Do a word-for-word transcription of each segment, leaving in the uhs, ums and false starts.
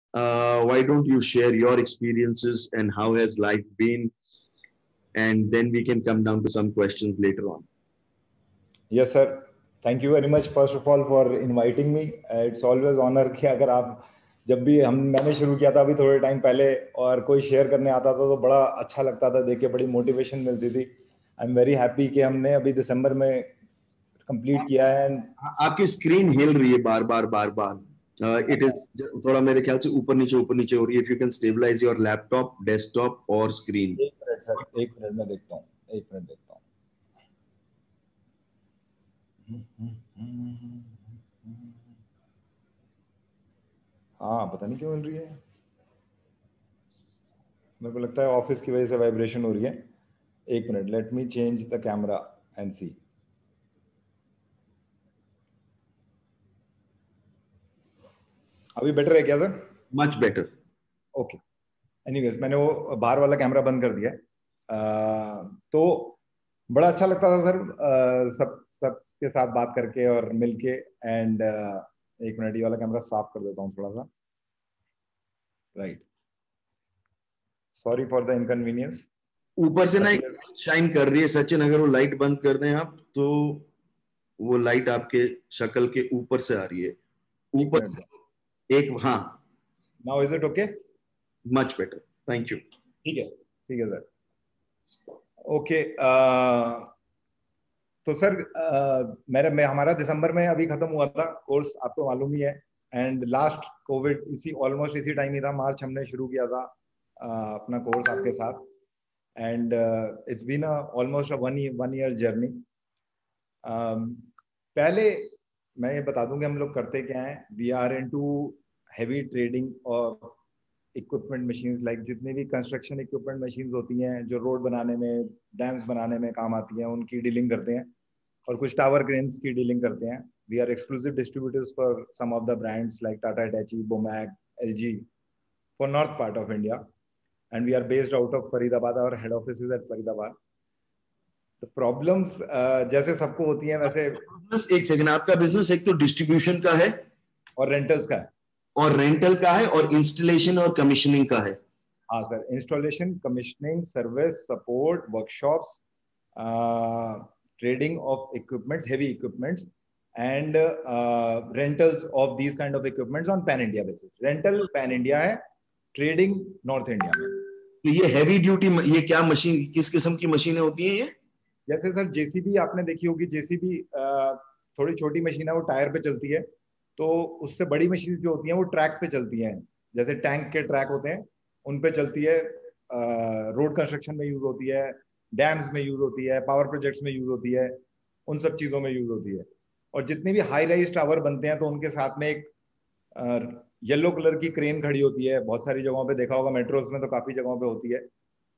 Uh, why don't you share your experiences and how has life been? And then we can come down to some questions later on. Yes, sir. Thank you very much, first of all, for inviting me. Uh, it's always honor कि अगर आप जब भी हम मैंने शुरू किया था अभी थोड़े टाइम पहले और कोई शेयर करने आता था तो बड़ा अच्छा लगता था, देख के बड़ी मोटिवेशन मिलती थी. आई एम वेरी हैप्पी कि हमने अभी दिसंबर में कंप्लीट किया है. आपकी स्क्रीन हिल रही है बार बार बार बार. इट इज थोड़ा मेरे ख्याल से ऊपर नीचे ऊपर नीचे हो रही है. If you can stabilise your laptop, desktop और स्क्रीन. एक मिनट सर, एक मिनट में देखता हूँ, एक मिनट देखता हूँ. हाँ, पता नहीं क्यों मिल रही है. मेरे को लगता है ऑफिस की वजह से वाइब्रेशन हो रही है. एक minute, let me change the camera and see. अभी बेटर है क्या sir? Much better. Okay. Anyways, मैंने वो बाहर वाला कैमरा बंद कर दिया. आ, तो बड़ा अच्छा लगता था सर, आ, सब सब के साथ बात करके और मिलके. एंड एक मिनट, ये वाला कैमरा साफ कर देता हूँ थोड़ा सा. Right, sorry for the inconvenience. ऊपर से ना शाइन कर रही है सचिन. अगर वो लाइट बंद कर दें आप तो वो लाइट आपके शक्ल के ऊपर से आ रही है. ऊपर से एक. हाँ, now is it okay? Much better. Thank you. ठीक है, ठीक है सर. ओके. तो सर, मेरा मैं हमारा दिसंबर में अभी खत्म हुआ था कोर्स, आपको मालूम ही है. एंड लास्ट कोविड इसी ऑलमोस्ट इसी टाइम ही था, मार्च हमने शुरू किया था uh, अपना कोर्स आपके साथ. And it's been almost one one year journey. पहले मैं ये बता दूं कि हम लोग करते क्या हैं. We are into heavy trading और इक्विपमेंट मशीन्स, लाइक जितनी भी कंस्ट्रक्शन इक्विपमेंट मशीन्स होती हैं जो रोड बनाने में, डैम्स बनाने में काम आती हैं, उनकी डीलिंग करते हैं. और कुछ टावर क्रेन्स की डीलिंग करते हैं. We are exclusive distributors for some of the brands like Tata Hitachi, Bomag, LG for north part of India. And we are based out of Faridabad. और head office is at Faridabad. The problems जैसे सबको होती हैं वैसे. एक second, आपका business एक तो डिस्ट्रीब्यूशन का है और रेंटल्स का है. और रेंटल का है और इंस्टॉलेशन और कमीशनिंग का है. हाँ sir, installation, commissioning, service, support, workshops, trading of equipments, heavy equipments, and rentals of these kind of equipments on pan India basis. Rental pan India है, ट्रेडिंग नॉर्थ इंडिया में. तो ये हैवी ड्यूटी, ये क्या machine, किस किस्म की मशीनें होती हैं ये? जैसे सर जेसीबी आपने देखी होगी. जेसीबी थोड़ी छोटी मशीन है, वो टायर पे चलती है. तो उससे बड़ी मशीन जो होती हैं वो ट्रैक पे चलती हैं. जैसे टैंक के ट्रैक होते हैं उन पे चलती है. रोड कंस्ट्रक्शन में यूज होती है, डैम्स में यूज होती है, पावर प्रोजेक्ट्स में यूज होती है, उन सब चीजों में यूज होती है. और जितने भी हाई राइज टावर बनते हैं तो उनके साथ में एक येलो कलर की क्रेन खड़ी होती है. बहुत सारी जगहों पे देखा होगा, मेट्रोज में तो काफी जगहों पे होती है.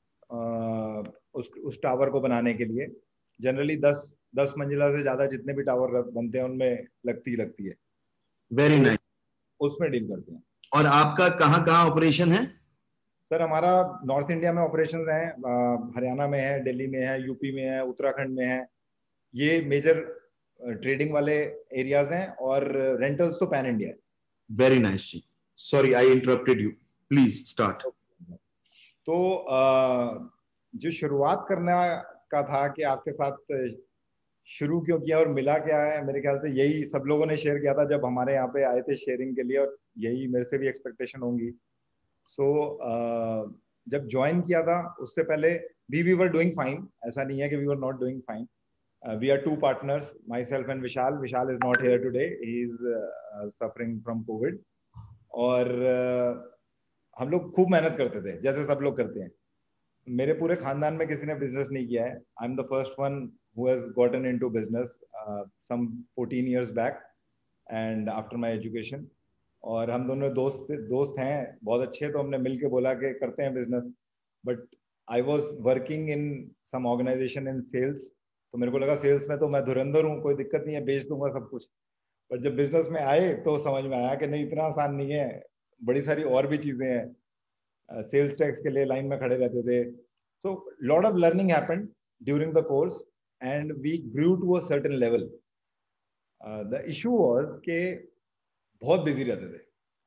आ, उस उस टावर को बनाने के लिए जनरली दस दस मंजिला से ज्यादा जितने भी टावर बनते हैं उनमें लगती लगती है. Very nice. उसमें डील करते हैं. और आपका कहाँ कहाँ ऑपरेशन है? सर हमारा नॉर्थ इंडिया में ऑपरेशंस हैं. हरियाणा में है, दिल्ली में है, यूपी में है, उत्तराखंड में है. ये मेजर ट्रेडिंग वाले एरियाज हैं. और रेंटल्स तो पैन इंडिया है. वेरी नाइस जी. Sorry I interrupted you, please start. तो जो शुरुआत करना का था कि आपके साथ शुरू क्यों किया और मिला क्या है, मेरे ख्याल से यही सब लोगों ने शेयर किया था जब हमारे यहाँ पे आए थे शेयरिंग के लिए. और यही मेरे से भी एक्सपेक्टेशन होंगी. सो so, uh, जब ज्वाइन किया था उससे पहले भी वी वर डूइंग फाइन. ऐसा नहीं है कि we were not doing fine. We are two partners, myself and Vishal. Vishal is not here today, he is suffering from covid. और uh, हम लोग खूब मेहनत करते थे जैसे सब लोग करते हैं. मेरे पूरे खानदान में किसी ने बिजनेस नहीं किया है. I am the first one who has gotten into business some fourteen years back and after my education. और हम दोनों दोस्त दोस्त हैं बहुत अच्छे. तो हमने मिलके बोला कि करते हैं business. But I was working in some organization in sales. तो मेरे को लगा सेल्स में तो मैं धुरंधर हूँ, कोई दिक्कत नहीं है, बेच दूंगा सब कुछ. पर जब बिजनेस में आए तो समझ में आया कि नहीं, इतना आसान नहीं है, बड़ी सारी और भी चीजें हैं. सेल्स टैक्स के लिए लाइन में खड़े रहते थे. So lot of learning happened during the course and we grew to a certain level. The issue was के बहुत बिजी रहते थे.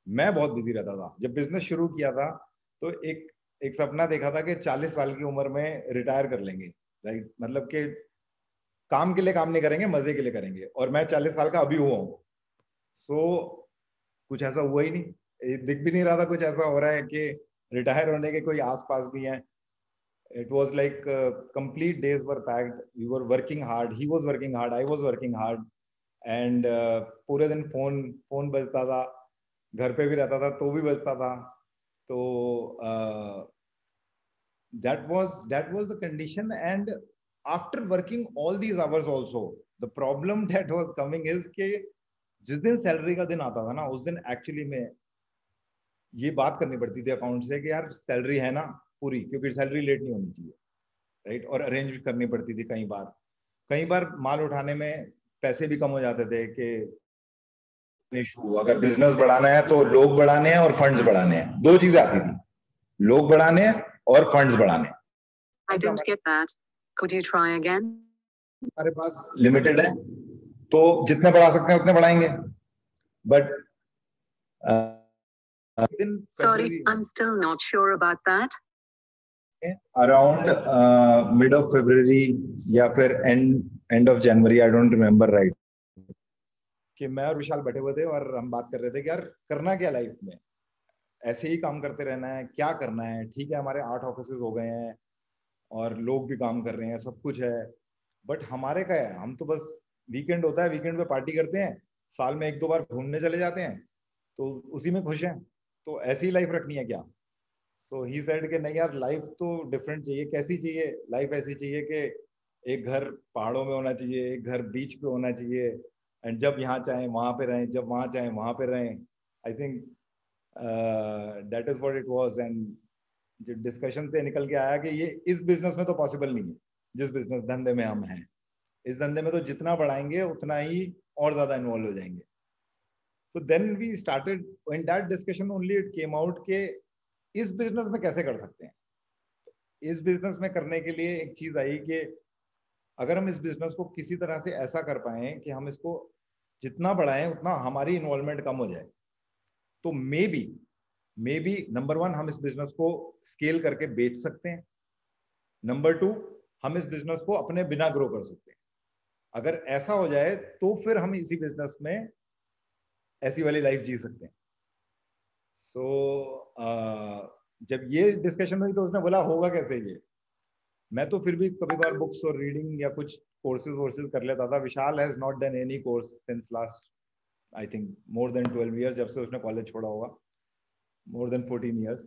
मैं बहुत बिजी रहता था। जब बिजनेस शुरू किया था तो एक एक सपना देखा था कि चालीस साल की उम्र में रिटायर कर लेंगे, राइट? मतलब कि काम के लिए काम नहीं करेंगे, मजे के लिए करेंगे। और मैं चालीस साल का अभी हुआ हूँ। सो कुछ ऐसा हुआ ही नहीं, दिख भी नहीं रहा था कुछ ऐसा हो रहा है कि रिटायर होने के कोई आसपास भी हैं। It was like uh, complete days were packed. We were working hard. He was working hard. I was working hard. And uh, पूरे दिन फोन फोन बजता था, घर पे भी रहता था तो भी बजता था। तो uh, that was that was the condition. And after working all these hours also, the problem that was coming is कि जिस दिन सैलरी का दिन आता था ना, उस दिन एक्चुअली में ये बात करनी पड़ती थी अकाउंट से कि यार सैलरी है ना पूरी, क्योंकि सैलरी लेट नहीं होनी चाहिए, राइट? और अरेंज भी करनी पड़ती थी। कई बार कई बार माल उठाने में पैसे भी कम हो जाते थे कि इशू, अगर बिजनेस बढ़ाना है तो लोग बढ़ाने हैं और फंड्स बढ़ाने हैं, दो चीजें आती थी, लोग बढ़ाने हैं और फंड्स बढ़ाने हैं। I didn't get that. Could you try again? हमारे पास लिमिटेड है तो जितने बढ़ा सकते हैं उतने बढ़ाएंगे, but Sorry, I'm still not sure about that. Around mid of February या फिर end end of January, I don't remember right, कि मैं और विशाल बैठे हुए थे और हम बात कर रहे थे कि यार करना क्या लाइफ में, ऐसे ही काम करते रहना है, क्या करना है? ठीक है, हमारे आठ ऑफिसेज हो गए हैं और लोग भी काम कर रहे हैं, सब कुछ है, बट हमारे क्या है? हम तो बस वीकेंड होता है, वीकेंड पे पार्टी करते हैं, साल में एक दो बार घूमने चले जाते हैं, तो उसी में खुश हैं। तो ऐसी लाइफ रखनी है क्या? सो ही सेड कि नहीं यार, लाइफ तो डिफरेंट चाहिए। कैसी चाहिए लाइफ? ऐसी चाहिए कि एक घर पहाड़ों में होना चाहिए, एक घर बीच पे होना चाहिए, एंड जब यहाँ चाहें वहां पे रहें, जब वहां चाहें वहां पे रहें। I think that is what it was. And जो डिस्कशन से निकल के आया कि ये इस बिजनेस में तो पॉसिबल नहीं है, जिस बिजनेस धंधे में हम हैं। इस धंधे में तो जितना बढ़ाएंगे उतना ही और ज्यादा इन्वॉल्व हो जाएंगे। So then we started, in that discussion only it came out के इस बिजनेस में कैसे कर सकते हैं। इस बिजनेस में करने के लिए एक चीज आई कि अगर हम इस बिजनेस को किसी तरह से ऐसा कर पाए कि हम इसको जितना बढ़ाएं उतना हमारी इन्वॉल्वमेंट कम हो जाए, तो maybe maybe number one, हम इस बिजनेस को स्केल करके बेच सकते हैं। नंबर टू, हम इस बिजनेस को अपने बिना ग्रो कर सकते हैं। अगर ऐसा हो जाए तो फिर हम इसी बिजनेस में ऐसी वाली लाइफ जी सकते हैं। सो so, uh, जब ये डिस्कशन हुई तो उसने बोला होगा कैसे ये। मैं तो फिर भी कभी बार बुक्स और रीडिंग या कुछ कोर्सेज वोर्सेज कर लेता था। Vishal has not done any course since last I think more than twelve years, जब से उसने कॉलेज छोड़ा होगा, more than fourteen years.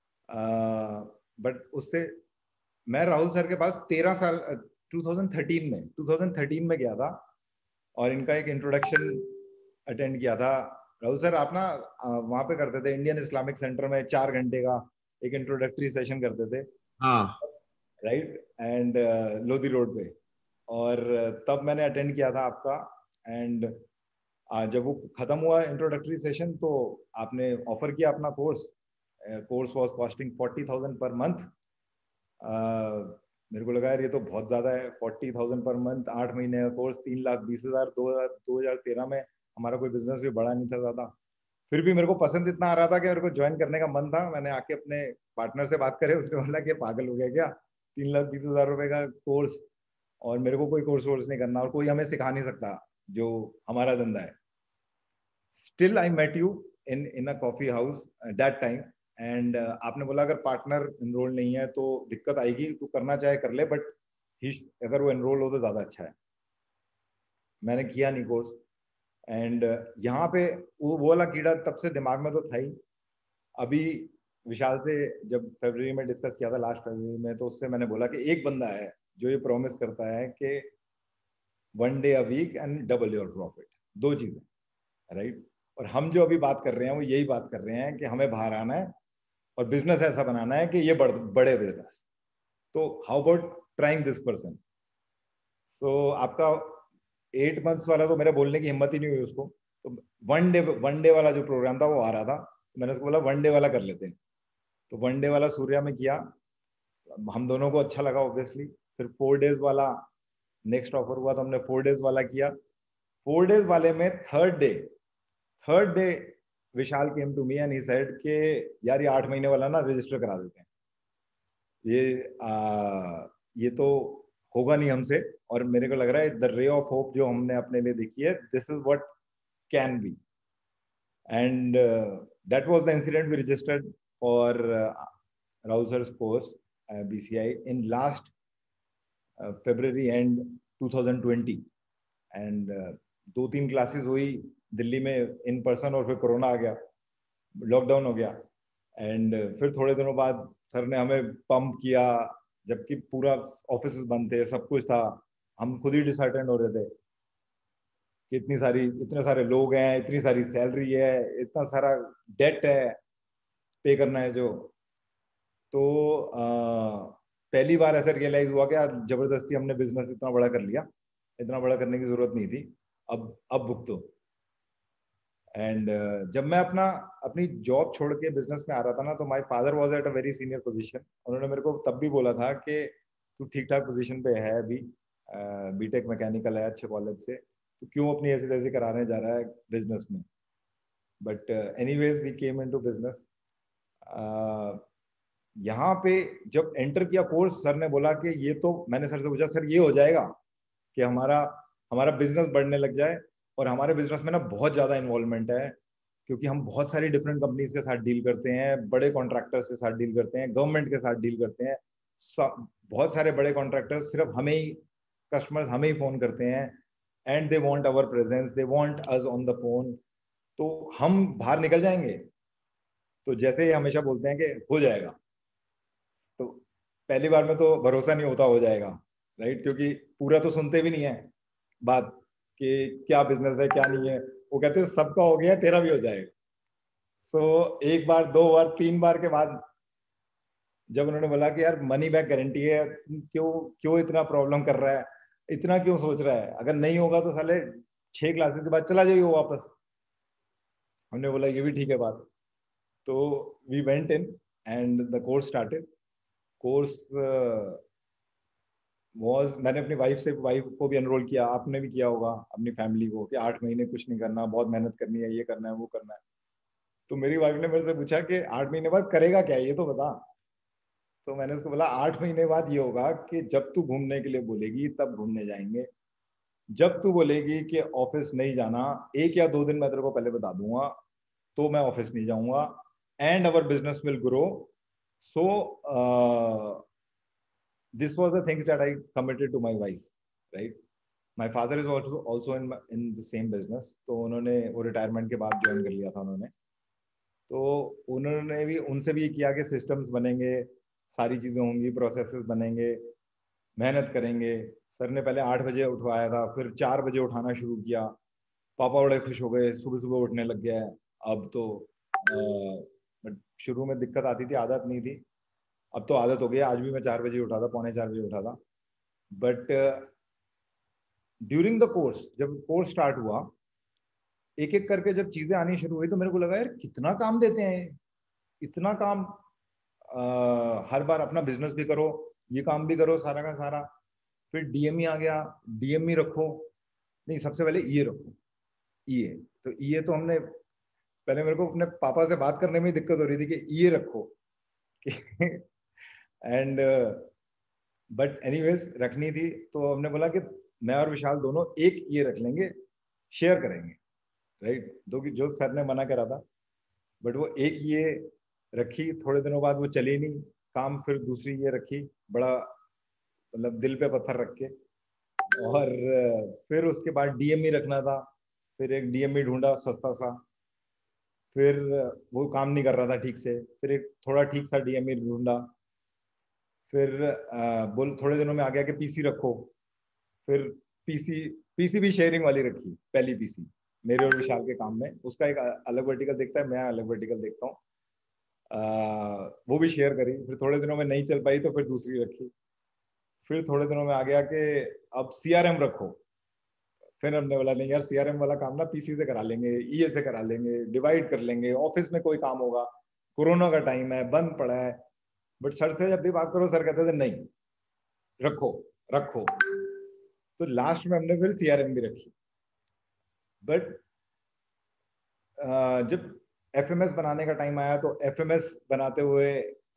But उससे मैं राहुल सर के पास तेरह साल टू थाउजेंड थर्टीन में टू थाउजेंड थर्टीन में गया था और इनका एक इंट्रोडक्शन अटेंड किया था। राहुल सर आप ना वहां पे करते थे इंडियन इस्लामिक सेंटर में, चार घंटे का एक इंट्रोडक्टरी सेशन करते थे, हाँ राइट, एंड लोधी रोड पे। और तब मैंने अटेंड किया था आपका। एंड जब वो खत्म हुआ इंट्रोडक्टरी सेशन तो आपने ऑफर किया अपना course. Course was costing forty thousand per month. मेरे को लगा यार ये तो बहुत ज्यादा है, फोर्टी थाउजेंड पर मंथ, आठ महीने का कोर्स, तीन लाख बीस हजार। दो हजार तेरह में हमारा कोई बिजनेस भी बड़ा नहीं था ज्यादा, फिर भी मेरे को पसंद इतना आ रहा था कि मेरे को ज्वाइन करने का मन था। मैंने आके अपने पार्टनर से बात करे, उसने बोला कि पागल हो गया क्या, तीन लाख बीस हजार रुपए का कोर्स, और मेरे को कोई कोर्स वोर्स नहीं करना और कोई हमें सिखा नहीं सकता जो हमारा धंधा है। Still I met you in in a coffee house that time, and आपने बोला अगर पार्टनर एनरोल नहीं है तो दिक्कत आएगी, तू करना चाहे कर ले, बट अगर वो एनरोल हो तो ज्यादा अच्छा है। मैंने किया नहीं कोर्स। एंड uh, यहाँ पे वो वो वाला कीड़ा तब से दिमाग में तो था ही। अभी विशाल से जब फरवरी में डिस्कस किया था, लास्ट फरवरी में, तो उससे मैंने बोला कि एक बंदा है जो ये प्रॉमिस करता है कि one day a week and double your profit, दो चीजें, राइट। और हम जो अभी बात कर रहे हैं वो यही बात कर रहे हैं कि हमें बाहर आना है और बिजनेस ऐसा बनाना है कि ये बड़, बड़े बिजनेस। तो how about trying this person. So आपका एट मंथ्स वाला तो मेरे बोलने की हिम्मत ही नहीं हुई उसको। तो वन डे वन डे वाला जो प्रोग्राम था वो आ रहा था, तो मैंने उसको बोला वन डे वाला कर लेते हैं। तो वन डे वाला सूर्या में किया, हम दोनों को अच्छा लगा ऑब्वियसली। फिर फोर डेज वाला नेक्स्ट ऑफर हुआ तो हमने फोर डेज वाला किया। फोर डेज वाले में third day third day Vishal came to me and he said कि यार ये आठ महीने वाला ना रजिस्टर करा देते हैं, ये आ, ये तो होगा नहीं हमसे, और मेरे को लग रहा है द रे ऑफ होप जो हमने अपने लिए देखी है, this is what can be, and that was the incident we registered for Rahul सर's course uh, B C I in last uh, February end twenty twenty, and uh, दो तीन classes हुई दिल्ली में इन पर्सन, और फिर कोरोना आ गया, lockdown हो गया, एंड uh, फिर थोड़े दिनों बाद सर ने हमें पंप किया, जबकि पूरा ऑफिस बंद थे, सब कुछ था, हम खुद ही डिसअटेंड हो रहे थे कि इतनी सारी इतने सारे लोग हैं, इतनी सारी सैलरी है, इतना सारा डेट है पे करना है जो, तो आ, पहली बार ऐसा रियलाइज हुआ कि यार जबरदस्ती हमने बिजनेस इतना बड़ा कर लिया, इतना बड़ा करने की जरूरत नहीं थी, अब अब भुगतो। एंड uh, जब मैं अपना अपनी जॉब छोड़ के बिजनेस में आ रहा था ना, तो my father was at a very senior position, उन्होंने मेरे को तब भी बोला था कि तू ठीक ठाक पोजीशन पे है अभी, बीटेक मैकेनिकल है अच्छे कॉलेज से, तो क्यों अपनी ऐसी तैसी कराने जा रहा है बिजनेस में। But anyways we came into business. यहाँ पे जब एंटर किया कोर्स, सर ने बोला कि ये तो, मैंने सर से पूछा सर ये हो जाएगा कि हमारा हमारा बिजनेस बढ़ने लग जाए, और हमारे बिजनेस में ना बहुत ज्यादा इन्वॉल्वमेंट है, क्योंकि हम बहुत सारी डिफरेंट कंपनीज के साथ डील करते हैं, बड़े कॉन्ट्रैक्टर्स के साथ डील करते हैं, गवर्नमेंट के साथ डील करते हैं, बहुत सारे बड़े कॉन्ट्रैक्टर्स सिर्फ हमें ही, कस्टमर्स हमें ही फोन करते हैं, and they want our presence, they want us on the phone, तो हम बाहर निकल जाएंगे। तो जैसे ही हमेशा बोलते हैं कि हो जाएगा, तो पहली बार में तो भरोसा नहीं होता हो जाएगा, राइट, क्योंकि पूरा तो सुनते भी नहीं है बात कि क्या बिजनेस है क्या नहीं है, वो कहते हैं सबका हो गया तेरा भी हो जाएगा। सो so, एक बार दो बार तीन बार के बाद जब उन्होंने बोला कि यार मनी बैक गारंटी है, क्यों क्यों इतना प्रॉब्लम कर रहा है, इतना क्यों सोच रहा है, अगर नहीं होगा तो साले छह क्लासेस के बाद चला जाइए वापस। हमने बोला ये भी ठीक है बात, तो we went in and the course started. Course was, मैंने अपनी वाइफ से वाइफ को भी एनरोल किया, आपने भी किया होगा अपनी फैमिली को, कि आठ महीने कुछ नहीं करना, बहुत मेहनत करनी है, ये करना है वो करना है। तो मेरी वाइफ ने मेरे से पूछा कि आठ महीने बाद करेगा क्या, ये तो बता। तो मैंने उसको बोला आठ महीने बाद ये होगा कि जब तू घूमने के लिए बोलेगी तब घूमने जाएंगे, जब तू बोलेगी कि ऑफिस नहीं जाना, एक या दो दिन मैं तेरे को पहले बता दूंगा, तो मैं ऑफिस नहीं जाऊंगा, and our business will grow. So this was the things that I committed to my wife, right? My father is also also in in the same business, तो उन्होंने वो रिटायरमेंट के बाद ज्वाइन कर लिया था उन्होंने, तो उन्होंने भी उनसे भी किया कि सिस्टम्स बनेंगे, सारी चीजें होंगी, प्रोसेसेस बनेंगे, मेहनत करेंगे। सर ने पहले आठ बजे उठवाया था, फिर चार बजे उठाना शुरू किया, पापा बड़े खुश हो गए, सुबह सुबह उठने लग गया है अब तो। आ, शुरू में दिक्कत आती थी, आदत नहीं थी, अब तो आदत हो गई। आज भी मैं चार बजे उठा था, पौने चार बजे उठा था। बट ड्यूरिंग द कोर्स, जब कोर्स स्टार्ट हुआ, एक एक करके जब चीजें आनी शुरू हुई, तो मेरे को लगा यार कितना काम देते हैं, इतना काम, आ, हर बार अपना बिजनेस भी करो, ये काम भी करो, सारा का सारा। फिर डीएमई आ गया, डीएमई रखो, नहीं सबसे पहले ईए रखो, ईए। तो ईए तो हमने पहले, मेरे को अपने पापा से बात करने में दिक्कत हो रही थी कि ईए रखो एंड बट एनीवेज रखनी थी, तो हमने बोला कि मैं और विशाल दोनों एक ये रख लेंगे, शेयर करेंगे, राइट, दो की जो सर ने मना करा था, बट वो एक ये रखी, थोड़े दिनों बाद वो चली नहीं काम, फिर दूसरी ये रखी, बड़ा मतलब दिल पे पत्थर रख के, और फिर उसके बाद डीएमई रखना था, फिर एक डीएमई ढूंढा सस्ता सा, फिर वो काम नहीं कर रहा था ठीक से, फिर एक थोड़ा ठीक सा डीएमई ढूंढा, फिर आ, बोल थोड़े दिनों में आ गया कि पीसी रखो, फिर पीसी पीसी भी शेयरिंग वाली रखी, पहली पीसी मेरे और विशाल के काम में, उसका एक अलग वर्टिकल देखता है, मैं अलग वर्टिकल देखता हूँ, वो भी शेयर करी। फिर थोड़े दिनों में नहीं चल पाई तो फिर दूसरी रखी, फिर थोड़े दिनों में आ गया कि अब सीआरएम रखो, फिर हमने बोला नहीं यार सीआरएम वाला काम ना पीसी से करा लेंगे, ईए से करा लेंगे, डिवाइड कर लेंगे, ऑफिस में कोई काम होगा, कोरोना का टाइम है, बंद पड़ा है। बट सर से जब भी बात करो सर कहते थे नहीं रखो रखो, तो लास्ट में हमने फिर सीआरएम भी रखी। बट जब एफएमएस बनाने का टाइम आया तो एफएमएस बनाते हुए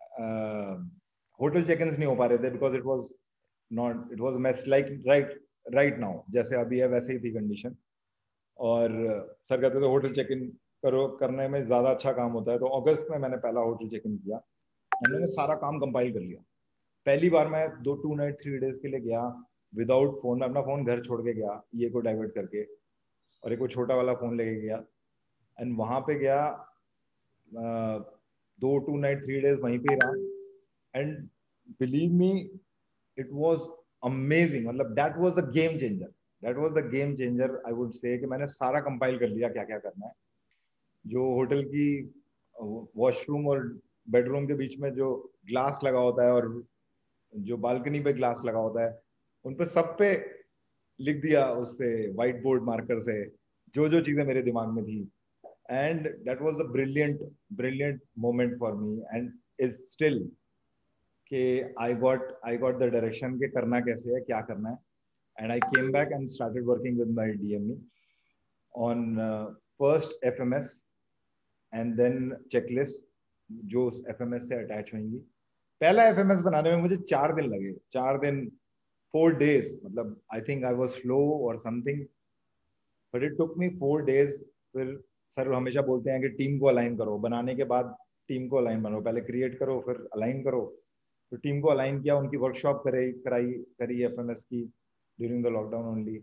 होटल चेक इन नहीं हो पा रहे थे because it was not it was mess like right right now जैसे अभी है वैसे ही थी कंडीशन। और सर कहते थे होटल चेक इन करो, करने में ज्यादा अच्छा काम होता है। तो अगस्त में मैंने पहला होटल चेक इन किया और मैंने सारा काम कंपाइल कर लिया। पहली बार मैं दो टू नाइट थ्री डेज के लिए गया विदाउट फोन। मैं अपना फोन घर छोड़ के गया ये को डाइवर्ट करके, और एक वो छोटा वाला फोन लेके गया एंड वहां पे गया। आ, दो टू नाइट थ्री डेज वहीं पे रहा and believe me it was amazing. मतलब that was the game changer, that was the game changer I would say कि मैंने सारा कंपाइल कर लिया क्या क्या करना है। जो होटल की वॉशरूम और बेडरूम के बीच में जो ग्लास लगा होता है और जो बालकनी पे ग्लास लगा होता है उन पे सब पे लिख दिया उससे व्हाइट बोर्ड मार्कर से जो जो चीजें मेरे दिमाग में थी। And that was a brilliant brilliant moment for me and is still कि I got I got the direction के करना कैसे है क्या करना है। And I came back and started working with my DME on first FMS and then checklist जो FMS से अटैच होंगी। पहला एफएमएस बनाने में मुझे चार दिन लगे, चार दिन फोर डेज। मतलब I think I was slow और something but it took me four days. फिर सर हमेशा बोलते हैं कि टीम को अलाइन करो, बनाने के बाद टीम को अलाइन बनो, पहले क्रिएट करो फिर अलाइन करो। तो टीम को अलाइन किया, उनकी वर्कशॉप कराई कराई करी एफएमएस की during the lockdown only.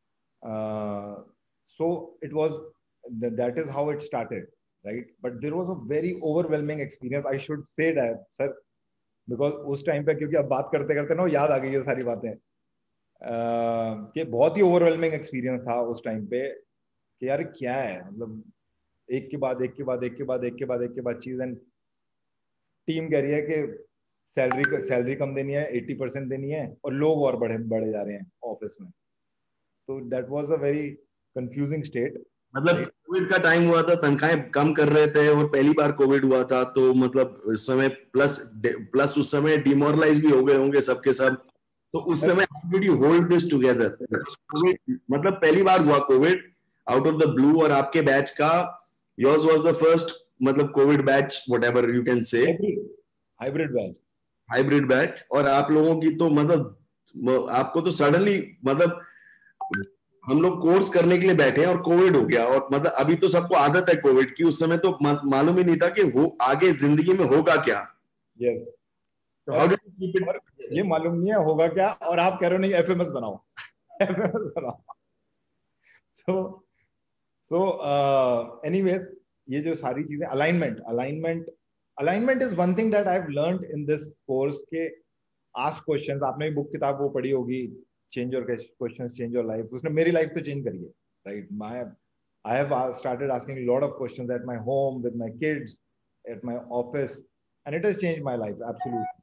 So it was that is how it started right. But there was a very overwhelming experience I should say that sir, because उस टाइम पे क्योंकि अब बात करते करते ना याद आ गई है सारी बातें uh, कि बहुत ही ओवरवेलमिंग एक्सपीरियंस था उस टाइम पे कि यार क्या है, मतलब एक के बाद एक के बाद एक के बाद एक के बाद एक के बाद चीज। एंड टीम कह रही है कि सैलरी सैलरी कम देनी है, एट्टी परसेंट देनी है और लोग और बढ़े बढ़े जा रहे हैं ऑफिस में। तो that was a very confusing state. मतलब कोविड का टाइम हुआ था, तनख्वाहें कम कर रहे थे और पहली बार कोविड हुआ था तो मतलब उस समय प्लस प्लस उस समय डिमोरलाइज भी हो गए होंगे सबके सब। तो उस समय how did you hold this together? Covid मतलब पहली बार हुआ covid out of the blue और आपके बैच का योर्स वाज द फर्स्ट मतलब covid batch whatever you can say, hybrid batch hybrid batch. और आप लोगों की तो मतलब आपको तो सडनली मतलब हम लोग कोर्स करने के लिए बैठे हैं और कोविड हो गया और मतलब अभी तो सबको आदत है कोविड की, उस समय तो मालूम ही नहीं था कि हो आगे जिंदगी में होगा क्या। यस तो how did you keep it? ये मालूम नहीं है होगा क्या और आप कह रहे हो नहीं एफएमएस बनाओ एफएमएस बनाओ। सो सो एनीवेज ये जो सारी चीजें alignment alignment alignment is one thing that I have learned in this course के आस्क क्वेश्चंस। आपने भी बुक किताब वो पढ़ी होगी change your questions change your life, उसने मेरी लाइफ तो चेंज करी है right. My I have started asking lot of questions at my home with my kids at my office and it has changed my life absolutely.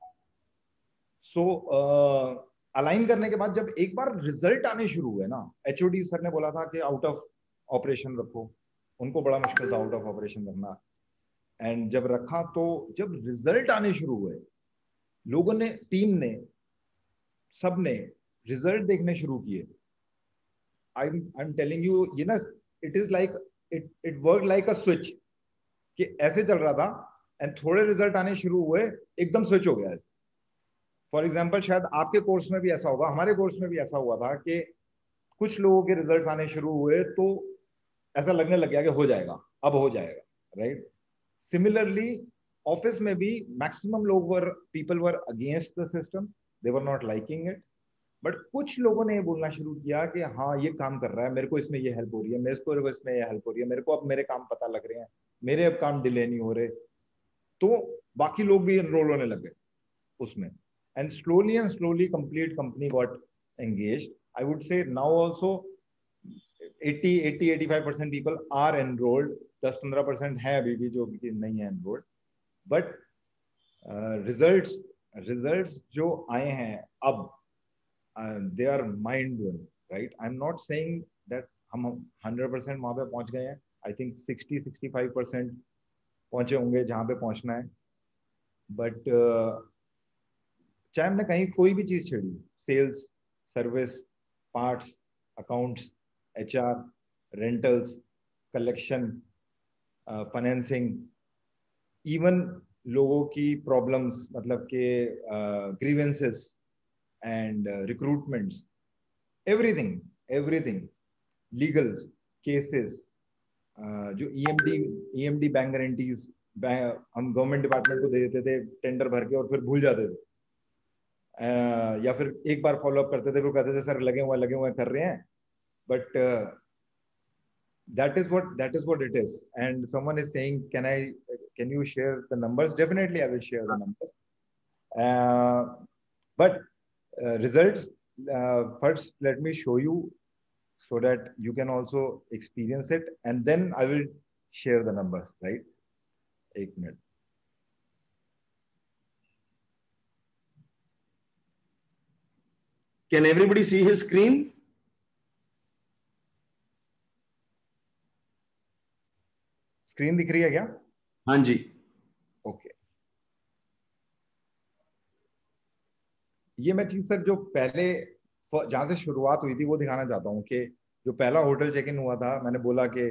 So align करने के बाद जब एक बार रिजल्ट आने शुरू हुए ना, एचओडी सर ने बोला था कि आउट ऑफ ऑपरेशन रखो, उनको बड़ा मुश्किल था आउट ऑफ ऑपरेशन करना। एंड जब रखा तो जब रिजल्ट आने शुरू हुए लोगों ने, टीम ने, सब ने रिजल्ट देखने शुरू किए। I I am telling you ये ना it is like it it work like a switch कि ऐसे चल रहा था एंड थोड़े रिजल्ट आने शुरू हुए एकदम स्विच हो गया। फॉर एग्जाम्पल शायद आपके कोर्स में भी ऐसा होगा, हमारे कोर्स में भी ऐसा हुआ था कि कुछ लोगों के रिजल्ट आने शुरू हुए तो ऐसा लगने लग गया कि हो जाएगा, अब हो जाएगा राइट। सिमिलरली ऑफिस में भी मैक्सिमम लोग were people were against the system, they were not liking it. But कुछ लोगों ने ये बोलना शुरू किया कि हाँ ये काम कर रहा है, मेरे को इसमें ये हेल्प हो रही है, मेरे को इसमें ये हेल्प हो रही है, मेरे को अब मेरे काम पता लग रहे हैं, मेरे अब काम डिले नहीं हो रहे। तो बाकी लोग भी एनरोल होने लग गए उसमें and slowly and slowly complete company got engaged. I would say now also eighty eighty-eighty-five percent people are enrolled. ten to fifteen percent है अभी भी जो नहीं है enrolled. But uh, results results जो आए हैं अब uh, they are mind blowing, right? I'm not saying that हम one hundred percent वहाँ पे पहुँच गए हैं. I think sixty to sixty-five percent पहुँचे होंगे जहाँ पे पहुँचना है. But uh, चाहे हमने कहीं कोई भी चीज छेड़ी, sales, service, parts, accounts, HR, rentals, collection, financing, even लोगों की प्रॉब्लम्स, मतलब के grievances and recruitments, everything everything, legals, cases, जो ईएमडी ईएमडी बैंक गारंटीज हम गवर्नमेंट डिपार्टमेंट को दे देते थे टेंडर भर के और फिर भूल जाते थे, uh, या फिर एक बार फॉलो अप करते थे, फिर कहते थे सर लगे हुए लगे हुए कर रहे हैं, but that is what that is what it is. And someone is saying, can I can you share the numbers? Definitely I will share the numbers, uh, but uh, results, uh, first let me show you so that you can also experience it, and then I will share the numbers, right? Ek minute. Can everybody see his screen? Screen दिख रही है क्या? हाँ जी। Okay, ये मैं चीज sir जो पहले जहां से शुरुआत हुई थी वो दिखाना चाहता हूँ कि जो पहला होटल चेक इन हुआ था, मैंने बोला कि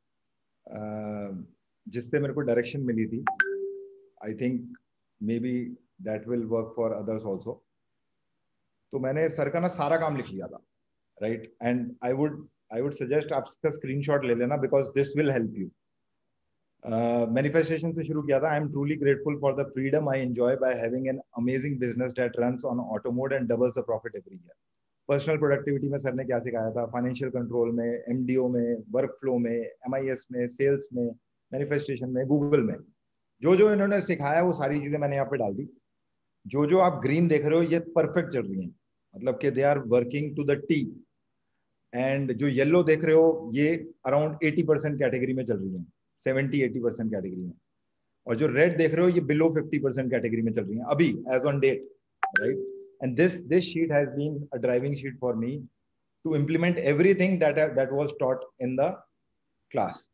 जिससे मेरे को डायरेक्शन मिली थी, I think maybe that will work for others also. तो मैंने सर का ना सारा काम लिख लिया था, right, and I would I would suggest आप इसका स्क्रीनशॉट ले लेना, because this will help you. Manifestation uh, से शुरू किया था। I am truly grateful for the freedom I enjoy by having an amazing business that runs on auto mode and doubles the profit every year. Personal productivity में sir ने क्या सिखाया था, financial control में, एमडीओ में, work flow में, MIS में, sales में, मैनिफेस्टेशन में, गूगल में, जो जो इन्होंने सिखाया वो सारी चीजें मैंने यहाँ पे डाल दी। जो जो आप ग्रीन देख रहे हो ये परफेक्ट चल रही हैं, मतलब कि they are working to the T, and जो येलो देख रहे हो ये अराउंड एटी परसेंट कैटेगरी में चल रही है, सेवेंटी एटी परसेंट कैटेगरी में, और जो रेड देख रहे हो ये बिलो फिफ्टी परसेंट कैटेगरी में चल रही है अभी as on date, right. And this this sheet has been a driving sheet for me to implement everything that that was taught in the class.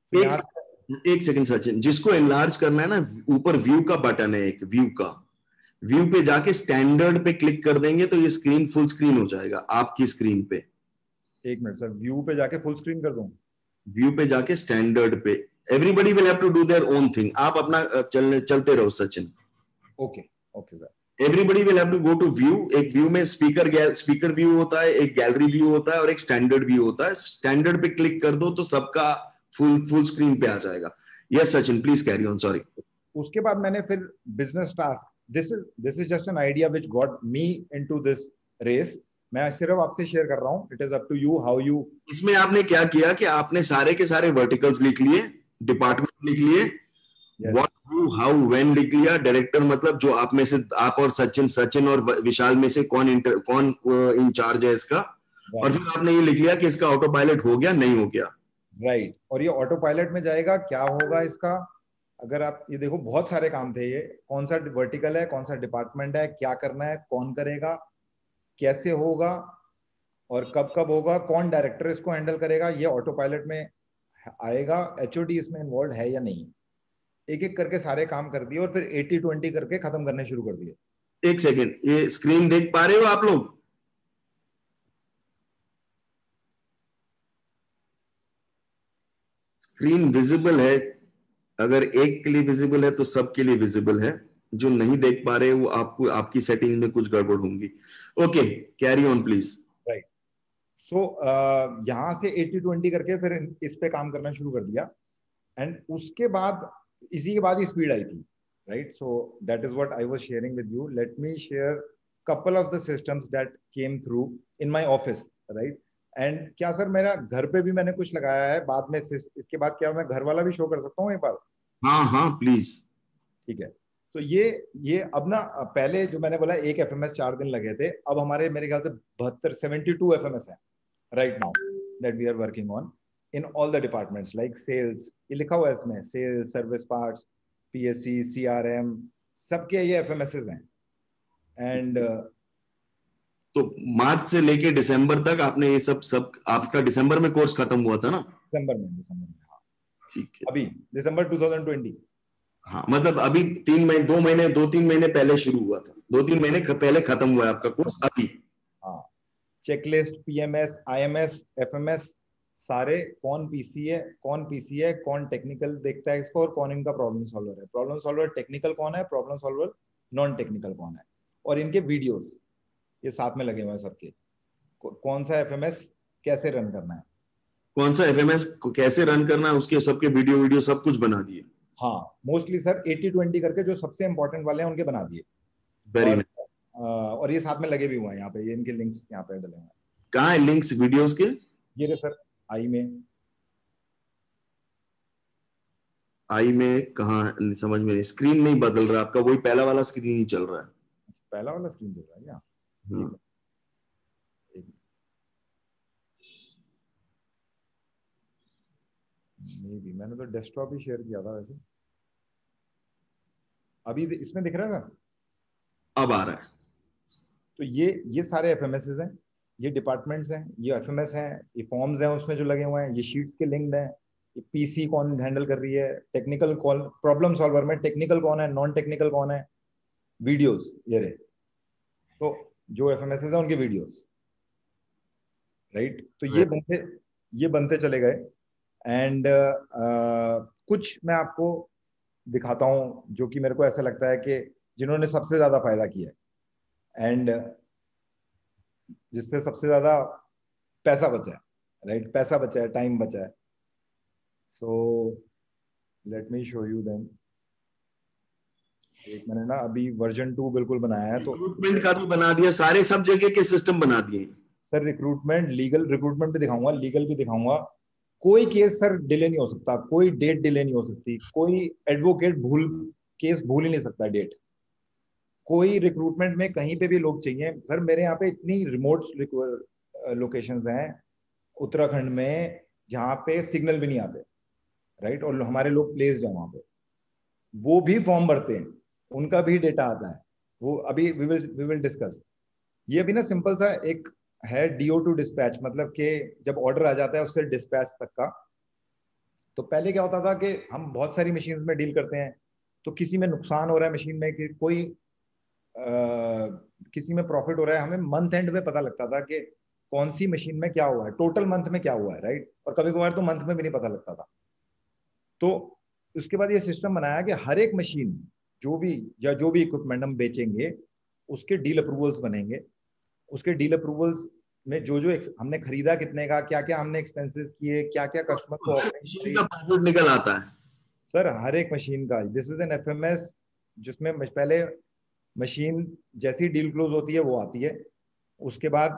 एक एक सेकंड सचिन, जिसको एनलार्ज करना है ना, ऊपर व्यू का बटन है, एक व्यू का, व्यू पे जाके स्टैंडर्ड पे क्लिक कर देंगे तो ये स्क्रीन फुल स्क्रीन हो जाएगा आपकी स्क्रीन पे। एक मिनट सर, व्यू पे जाके फुल स्क्रीन कर दूं? व्यू पे जाके स्टैंडर्ड पे, everybody will have to do their own thing, आप अपना चलने चलते रहो Sachin. Okay okay sir, everybody will have to go to view. एक व्यू में स्पीकर स्पीकर व्यू होता है, एक गैलरी व्यू होता है और एक स्टैंडर्ड व्यू होता है। स्टैंडर्ड पे क्लिक कर दो तो सबका फुल फुल स्क्रीन पे आ जाएगा। Yes Sachin, please carry on, sorry. उसके बाद मैंने फिर business task, this is this is just an idea which got me into this race. मैं सिर्फ आपसे शेयर कर रहा हूँ, it is up to you how you. इसमें आपने क्या किया कि आपने सारे के सारे वर्टिकल्स लिख लिए, डिपार्टमेंट लिख लिए, व्हाट हु हाउ व्हेन लिख लिया, डायरेक्टर मतलब जो आप में से, आप और सचिन सचिन और विशाल में से कौन इंटर, कौन इंचार्ज है इसका, और फिर आपने ये लिख लिया कि इसका ऑटो पायलट हो गया नहीं हो गया, राइट right. और ये ऑटो पायलट में जाएगा, क्या होगा इसका, अगर आप ये देखो बहुत सारे काम थे, ये कौन सा वर्टिकल है, कौन सा डिपार्टमेंट है, क्या करना है, कौन करेगा, कैसे होगा और कब कब होगा, कौन डायरेक्टर इसको हैंडल करेगा, ये ऑटो पायलट में आएगा, एचओडी इसमें इन्वॉल्व है या नहीं, एक एक करके सारे काम कर दिए और फिर एटी ट्वेंटी करके खत्म करने शुरू कर दिए। एक सेकेंड, ये स्क्रीन देख पा रहे हो आप लोग? स्क्रीन विजिबल है? अगर एक के लिए विजिबल है तो सबके लिए विजिबल है, जो नहीं देख पा रहे वो आपको, आपकी सेटिंग में कुछ गड़बड़ होंगी। Okay, carry on please. Right, so यहां से एटी ट्वेंटी करके फिर इस पे काम करना शुरू कर दिया, एंड उसके बाद इसी के बाद ही स्पीड आई थी, right. So that is what I was sharing with you. Let me share couple of the systems that came through in my office, right. And क्या सर, मेरा घर पे भी मैंने कुछ लगाया है बाद में, इसके बाद क्या मैं घर वाला भी शो कर सकता हूँ एक बार? हाँ हाँ प्लीज। ठीक है, तो ये ये अब ना, पहले जो मैंने बोला एक एफएमएस चार दिन लगे थे, अब हमारे मेरे ख्याल से बहत्तर सेवेंटी टू एफएमएस है right now that we are working on in all the departments, like sales, ये लिखा हुआ है इसमें, sales, service parts, PSC, CRM, सबके ये एफएमएसेस हैं। एंड तो मार्च से लेके दिसंबर तक आपने ये सब सब आपका दिसंबर में कोर्स खत्म हुआ था ना? दिसंबर में, दिसंबर में, हाँ ठीक है, अभी दिसंबर टू थाउजेंड ट्वेंटी। हाँ, मतलब अभी तीन महीने दो महीने दो तीन महीने पहले शुरू हुआ था, दो तीन महीने पहले खत्म हुआ है आपका कोर्स अभी। हाँ, चेकलिस्ट, पीएमएस, आईएमएस, एफएमएस, सारे कौन पीसी है, कौन पीसी है, कौन टेक्निकल देखता है इसको, और कौन इनका प्रॉब्लम सॉल्वर है। प्रॉब्लम सॉल्वर टेक्निकल कौन है, प्रॉब्लम सॉल्वर नॉन टेक्निकल कौन है, और इनके वीडियोस ये साथ में लगे हुए हैं सबके। कौन सा एफएमएस कैसे रन करना है, कौन सा एफएमएस को कैसे रन करना है, उसके सबके वीडियो वीडियो सब कुछ बना दिए। हाँ, मोस्टली सर एटी ट्वेंटी करके जो सबसे इंपॉर्टेंट वाले हैं उनके बना दिए। वेरी और, नाइस। और ये साथ में लगे भी हुए हैं यहाँ पे, ये इनके लिंक्स यहाँ पे डले हुए हैं। कहाँ है लिंक्स वीडियोस के? ये रहे सर, आई में। आई में कहाँ है? समझ में नहीं, स्क्रीन नहीं बदल रहा आपका, वही पहला वाला स्क्रीन ही चल रहा है। पहला वाला स्क्रीन चल रहा है क्या? हाँ। मे बी मैंने तो डेस्कटॉप ही शेयर किया था वैसे। अभी इसमें दिख रहा है सर? अब आ रहा है। तो ये ये सारे एफएमएस हैं, ये डिपार्टमेंट्स हैं, ये एफएमएस हैं, ये फॉर्म्स हैं उसमें जो लगे हुए हैं, ये शीट्स के लिंक्ड हैं, ये पीसी कौन हैंडल कर रही है, टेक्निकल कौन, प्रॉब्लम सॉल्वर में टेक्निकल कौन है, नॉन टेक्निकल कौन है, वीडियोस ये रहे। तो जो एफएमएस हैं उनके वीडियोस, राइट। तो ये बनते ये बनते चले गए। एंड uh, कुछ मैं आपको दिखाता हूं जो कि मेरे को ऐसा लगता है कि जिन्होंने सबसे ज्यादा फायदा किया है एंड जिससे सबसे ज्यादा पैसा बचा है, राइट, पैसा बचा है, टाइम बचा है। So let me show you them. एक मैंने ना अभी वर्जन टू बिल्कुल बनाया है, तो रिक्रूटमेंट का भी बना दिया, सारे सब जगह के सिस्टम बना दिए सर। रिक्रूटमेंट, लीगल, रिक्रूटमेंट भी दिखाऊंगा, लीगल भी दिखाऊंगा। कोई केस सर डिले नहीं हो सकता, कोई डेट डिले नहीं हो सकती, कोई एडवोकेट भूल केस भूल ही नहीं सकता डेट। कोई रिक्रूटमेंट में कहीं पे भी लोग चाहिए सर। मेरे यहाँ पे इतनी रिमोट लोकेशंस हैं उत्तराखंड में जहाँ पे सिग्नल भी नहीं आते, राइट, और हमारे लोग प्लेस्ड हैं वहाँ पे, वो भी फॉर्म भरते हैं, उनका भी डेटा आता है। वो अभी we will we will discuss. ये अभी ना सिंपल सा एक है डीओ टू डिस्पैच, मतलब कि जब ऑर्डर आ जाता है उससे डिस्पैच तक का। तो पहले क्या होता था कि हम बहुत सारी मशीन में डील करते हैं, तो किसी में नुकसान हो रहा है मशीन में, कि कोई आ, किसी में प्रॉफिट हो रहा है, हमें मंथ एंड में पता लगता था कि कौन सी मशीन में क्या हुआ है, टोटल मंथ में क्या हुआ है, राइट। और कभी कभार तो मंथ में भी नहीं पता लगता था। तो उसके बाद ये सिस्टम बनाया कि हर एक मशीन जो भी या जो भी इक्विपमेंट हम बेचेंगे उसके डील अप्रूवल्स बनेंगे। उसके डील अप्रूवल्स में जो जो हमने खरीदा, कितने का, क्या क्या हमने एक्सपेंसेस किए, क्या क्या कस्टमर को मशीन का प्रॉफिट निकल आता है सर, हर एक मशीन का। दिस इज एन एफएमएस जिसमें पहले मशीन जैसी डील क्लोज होती है वो आती है, उसके बाद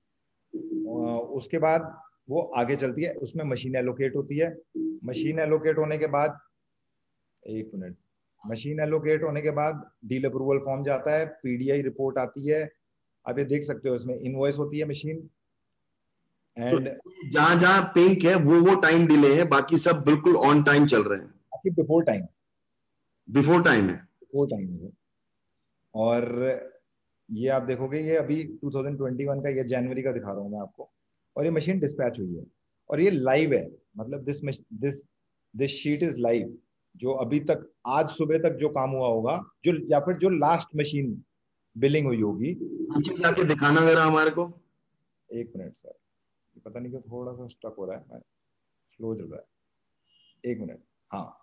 उसके बाद वो आगे चलती है, उसमें मशीन एलोकेट होती है। मशीन एलोकेट होने के बाद एक मिनट मशीन एलोकेट होने के बाद डील अप्रूवल फॉर्म जाता है, पीडीआई रिपोर्ट आती है। आप ये देख सकते हो, इसमें इनवॉइस होती है मशीन एंड तो जहां जहां पिंक है वो वो टाइम डिले है, बाकी सब बिल्कुल ऑन टाइम चल रहे हैं। आपकी बिफोर टाइम बिफोर टाइम है बिफोर टाइम है। और ये आप देखोगे, ये अभी टू थाउजेंड ट्वेंटी वन का, ये जनवरी का दिखा रहा हूँ मैं आपको, और ये मशीन डिस्पैच हुई है और ये लाइव है। मतलब this this this sheet is live. जो अभी तक आज सुबह तक जो काम हुआ होगा, जो या फिर जो लास्ट मशीन बिलिंग हुई होगी, नीचे जाके दिखाना जरा हमारे को। एक मिनट सर, पता नहीं क्यों थोड़ा सा स्टक हो रहा है, स्लो चल रहा है, एक मिनट। हाँ,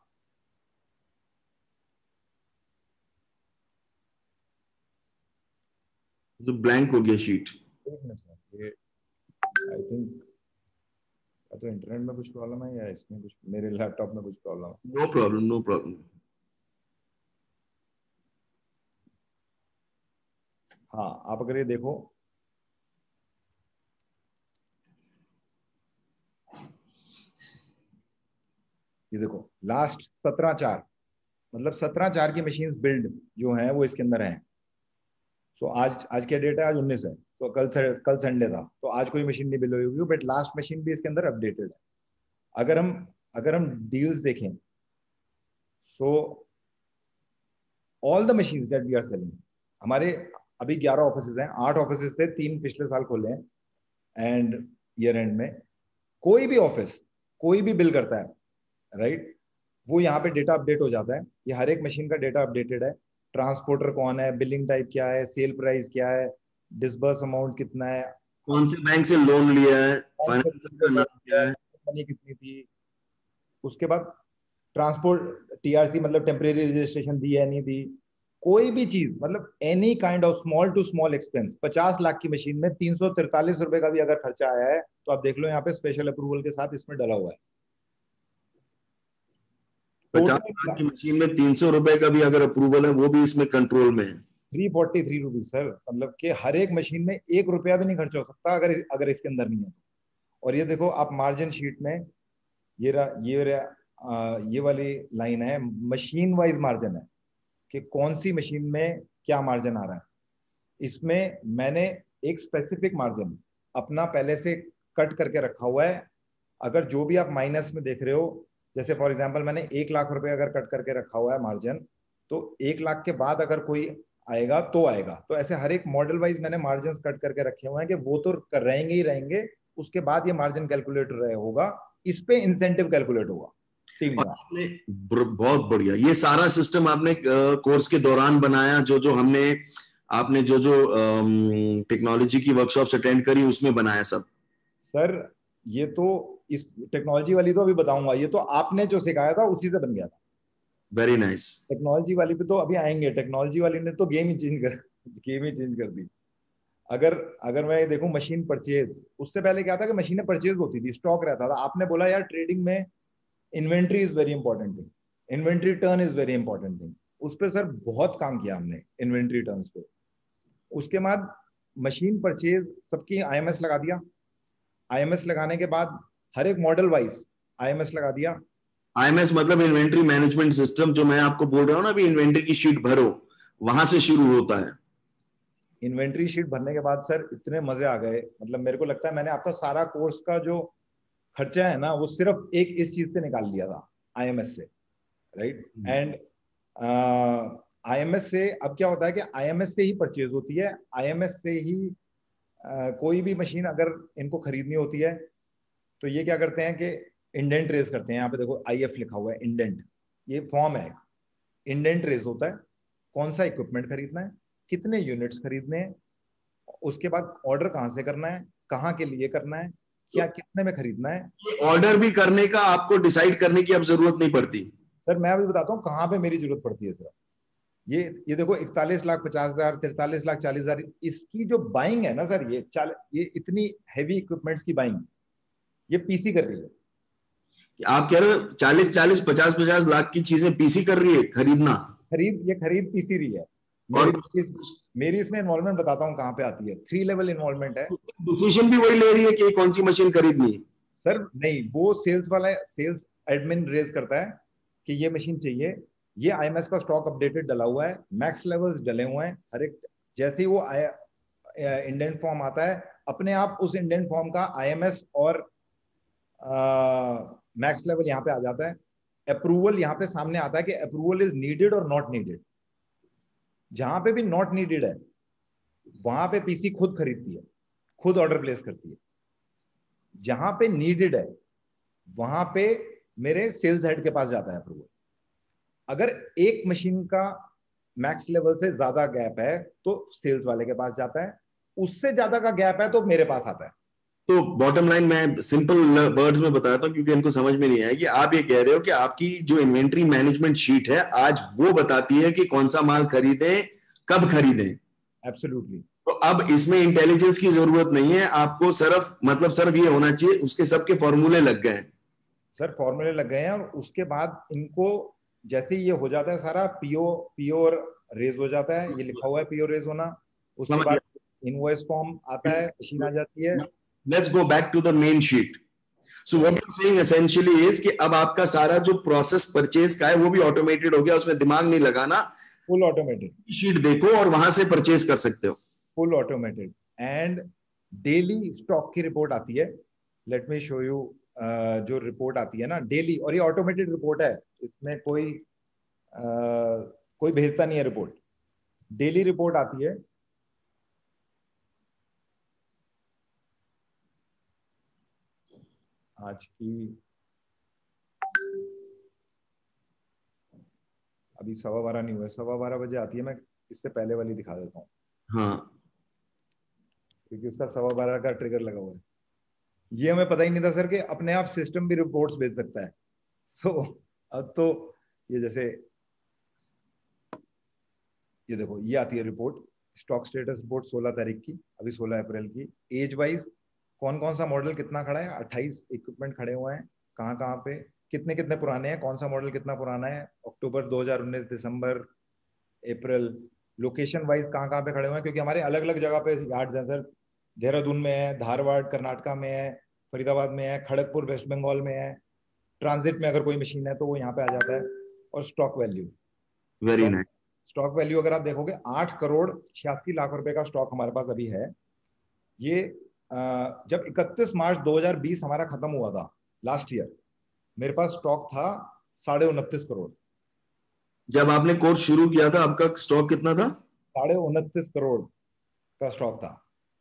तो ब्लैंक हो गया शीट। एक मिनट सर, ये आई थिंक तो इंटरनेट में कुछ प्रॉब्लम है या इसमें कुछ, मेरे लैपटॉप में कुछ प्रॉब्लम है। No problem, no problem. हाँ, आप अगर ये देखो, ये देखो लास्ट सत्रह चार, मतलब सत्रह चार की मशीन बिल्ड जो है वो इसके अंदर है। सो आज आज क्या डेट है? आज उन्नीस है, तो कल कल संडे था, तो आज कोई मशीन नहीं बिल हुई होगी, बट लास्ट मशीन भी इसके अंदर अपडेटेड है। अगर हम अगर हम डील्स देखें, so all the machines that we are selling, हमारे अभी ग्यारह ऑफिसेज हैं, आठ ऑफिसेज थे, तीन पिछले साल खोले हैं एंड ईयर एंड में। कोई भी ऑफिस कोई भी बिल करता है, राइट, वो यहाँ पे डेटा अपडेट हो जाता है। ये हर एक मशीन का डेटा अपडेटेड है। ट्रांसपोर्टर कौन है, बिलिंग टाइप क्या है, सेल प्राइस क्या है, डिसबर्स अमाउंट कितना है, कौन से बैंक से लोन लिया है, फाइनेंशियल का नाम क्या है, मनी कितनी थी, उसके बाद ट्रांसपोर्ट टीआरसी मतलब टेम्परेरी रजिस्ट्रेशन दी है नहीं दी, कोई भी चीज मतलब any kind of small to small expense, पचास लाख की मशीन में तीन सौ तिरतालीस रुपए का भी अगर खर्चा आया है तो आप देख लो यहाँ पे स्पेशल अप्रूवल के साथ इसमें डला हुआ है। पचास लाख की मशीन में तीन सौ रुपए का भी अगर अप्रूवल है वो भी इसमें कंट्रोल में है। Three forty three rupees sir, मतलब कि हर एक मशीन में एक रुपया भी नहीं खर्च हो सकता अगर अगर इसके अंदर नहीं है। और ये देखो आप मार्जिन शीट में, ये रहा ये रहा आ, ये वाली लाइन है मशीन वाइज मार्जिन है कि कौन सी मशीन में क्या मार्जिन आ रहा है। इसमें मैंने एक स्पेसिफिक मार्जिन अपना पहले से कट करके रखा हुआ है। अगर जो भी आप माइनस में देख रहे हो, जैसे फॉर एग्जांपल मैंने एक लाख रुपए अगर कट करके रखा हुआ है मार्जिन, तो एक लाख के बाद अगर कोई आएगा तो आएगा, तो ऐसे हर एक मॉडल वाइज मैंने मार्जिन कट करके रखे हुए हैं कि वो तो कर रहेंगे ही रहेंगे, उसके बाद ये मार्जिन कैलकुलेट रहे होगा, इस पे इंसेंटिव कैलकुलेट होगा टीम का। आपने बहुत बढ़िया ये सारा सिस्टम आपने कोर्स के दौरान बनाया, जो जो हमने आपने जो जो टेक्नोलॉजी की वर्कशॉप्स अटेंड करी उसमें बनाया सब? सर ये तो इस टेक्नोलॉजी वाली तो अभी बताऊंगा, ये तो आपने जो सिखाया था उसी से बन गया था। Very nice. टेक्नोलॉजी वाली पे तो अभी आएंगे, टेक्नोलॉजी वाली ने तो गेम ही चेंज कर गेम ही चेंज कर दी। अगर अगर मैं देखूं मशीन परचेज, उससे पहले क्या था कि मशीनें परचेज होती थी, स्टॉक रहता था। आपने बोला यार ट्रेडिंग में inventory is very important thing, inventory turn is very important thing. उस पर सर बहुत काम किया हमने इन्वेंट्री टर्न्स पे। उसके बाद मशीन परचेज सबकी आईएमएस लगा दिया, आईएमएस लगाने के बाद हर एक मॉडल वाइज आईएमएस लगा दिया। आईएमएस मतलब इन्वेंट्री मैनेजमेंट सिस्टम, जो मैं आपको बोल रहा हूँ ना अभी, इन्वेंट्री की शीट भरो, वहां से शुरू होता है। इन्वेंट्री शीट भरने के बाद सर इतने मजे आ गए, मतलब मेरे को लगता है मैंने आपका सारा कोर्स का जो खर्चा है ना वो सिर्फ एक इस चीज से निकाल लिया था, आईएमएस से, राइट। एंड आईएमएस से अब क्या होता है कि आईएमएस से ही परचेज होती है, आईएमएस से ही uh, कोई भी मशीन अगर इनको खरीदनी होती है तो ये क्या करते हैं कि इंडेंट रेज करते हैं। यहाँ पे देखो आई एफ लिखा हुआ है, इंडेंट, ये फॉर्म है, इंडेंट रेज होता है, कौन सा इक्विपमेंट खरीदना है, कितने यूनिट्स खरीदने हैं, उसके बाद ऑर्डर कहाँ से करना है, कहाँ के लिए करना है, क्या कितने में खरीदना है। ऑर्डर भी करने का आपको डिसाइड करने की अब जरूरत नहीं पड़ती सर मैं अभी बताता हूँ कहाँ पे मेरी जरूरत पड़ती है सर। ये ये देखो इकतालीस लाख पचास हजार, तिरतालीस लाख चालीस हजार, इसकी जो बाइंग है ना सर, ये चाल ये इतनी हैवी इक्विपमेंट्स की बाइंग ये पीसी कर रही है। आप कह रहे हो चालीस चालीस पचास पचास लाख की चीजें पीसी कर रही है खरीदना? खरीद ये खरीद पीसी रही है। और मेरी इस, मेरी इसमें इन्वॉल्वमेंट बताता हूँ कहाँ पे आती है, थ्री लेवल इन्वॉल्वमेंट है। डिसीजन भी वही ले रही है कि कौन सी मशीन खरीदनी है? सर नहीं, वो सेल्स वाला सेल्स एडमिन रेज करता है कि ये मशीन चाहिए, ये आईएमएस का स्टॉक अपडेटेड डला हुआ है, मैक्स लेवल्स डले हुए हैं, हर एक जैसे ही वो इंडेंट फॉर्म आता है अपने आप उस इंडेंट फॉर्म का आईएमएस और मैक्स लेवल यहाँ पे आ जाता है। अप्रूवल यहाँ पे सामने आता है कि अप्रूवल इज नीडेड और नॉट नीडेड। जहां पे भी नॉट नीडेड है वहां पे पीसी खुद खरीदती है, खुद ऑर्डर प्लेस करती है। जहां पे नीडेड है वहां पे मेरे सेल्स हेड के पास जाता है अप्रूवल। अगर एक मशीन का मैक्स लेवल से ज्यादा गैप है तो सेल्स वाले के पास जाता है, उससे ज्यादा का गैप है तो मेरे पास आता है। तो बॉटम लाइन मैं सिंपल वर्ड्स में बताता हूं क्योंकि इनको समझ में नहीं आएगी। आप ये कह रहे हो कि आपकी जो इन्वेंट्री मैनेजमेंट शीट है आज वो बताती है कि कौन सा माल खरीदें, कब खरीदें। एब्सोल्युटली। तो अब इसमें इंटेलिजेंस की जरूरत नहीं है आपको, सिर्फ मतलब सिर्फ ये होना चाहिए, उसके सबके फॉर्मूले लग गए। सर फॉर्मूले लग गए हैं और उसके बाद इनको जैसे ये हो जाता है सारा पीओ पीओ और रेज हो जाता है, ये लिखा हुआ है पीओ रेज होना। उसके बाद इनवॉइस फॉर्म आता है, मशीन आ जाती है। Let's go back to the main sheet. So what you saying essentially is कि अब आपका सारा जो प्रोसेस परचेज का है वो भी ऑटोमेटेड हो गया, उसमें दिमाग नहीं लगाना, फुल ऑटोमेटेड। शीट देखो और वहां से परचेज कर सकते हो। Full automated and daily stock की रिपोर्ट आती है। लेट मी शो यू, जो रिपोर्ट आती है ना डेली, और ये ऑटोमेटेड रिपोर्ट है, इसमें कोई uh, कोई भेजता नहीं है रिपोर्ट, डेली रिपोर्ट आती है। आज की अभी सवा बारह नहीं हुआ, सवा बारह बजे आती है, मैं इससे पहले वाली दिखा देता हूँ। हाँ क्योंकि उसका सवा बारह का ट्रिगर लगा हुआ है। ये हमें पता ही नहीं था सर कि अपने आप सिस्टम भी रिपोर्ट्स भेज सकता है। सो so, अब तो ये जैसे ये देखो, ये आती है रिपोर्ट, स्टॉक स्टेटस रिपोर्ट सोलह तारीख की, अभी सोलह अप्रैल की। एज वाइज कौन कौन सा मॉडल कितना खड़ा है, अट्ठाईस इक्विपमेंट खड़े हुए हैं, कहाँ कहाँ पे, कितने कितने पुराने हैं, कौन सा मॉडल कितना पुराना है, अक्टूबर दो हज़ार उन्नीस, दिसंबर, अप्रैल, लोकेशन वाइज कहाँ कहाँ पे खड़े हुए हैं, क्योंकि हमारे अलग अलग जगह पे यार्ड्स हैं सर। देहरादून में है, धारवाड़ कर्नाटका में है, फरीदाबाद में है, खड़गपुर वेस्ट बंगाल में है, ट्रांजिट में अगर कोई मशीन है तो वो यहाँ पे आ जाता है। और stock value, very nice. Stock value अगर आप देखोगे आठ करोड़ छियासी लाख रुपए का स्टॉक हमारे पास अभी है। ये जब इकतीस मार्च दो हज़ार बीस हमारा खत्म हुआ था लास्ट ईयर, मेरे पास स्टॉक था साढ़े उनतीस करोड़। जब आपने कोर्स शुरू किया था आपका स्टॉक कितना था? साढ़े उनतीस करोड़ का स्टॉक था।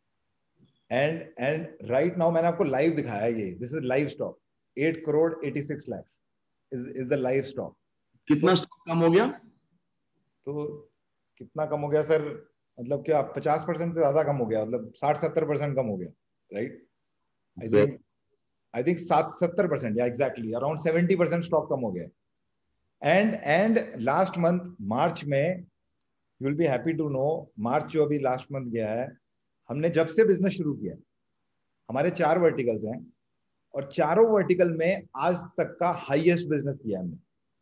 एंड एंड राइट नाउ मैंने आपको लाइव दिखाया, ये this is live stock, eight crore eighty six lakhs is is the live stock. कितना स्टॉक कम हो गया? तो कितना कम हो गया सर, मतलब क्या पचास परसेंट से ज्यादा कम हो गया, मतलब साठ सत्तर परसेंट कम हो गया, right? I think I think सात सत्तर परसेंट या exactly around seventy percent stock कम हो गया। And and last month March में, you will be happy to know, March जो अभी लास्ट मंथ गया है, हमने जब से बिजनेस शुरू किया, हमारे चार वर्टिकल्स हैं और चारों वर्टिकल में आज तक का हाईएस्ट बिजनेस किया हमने।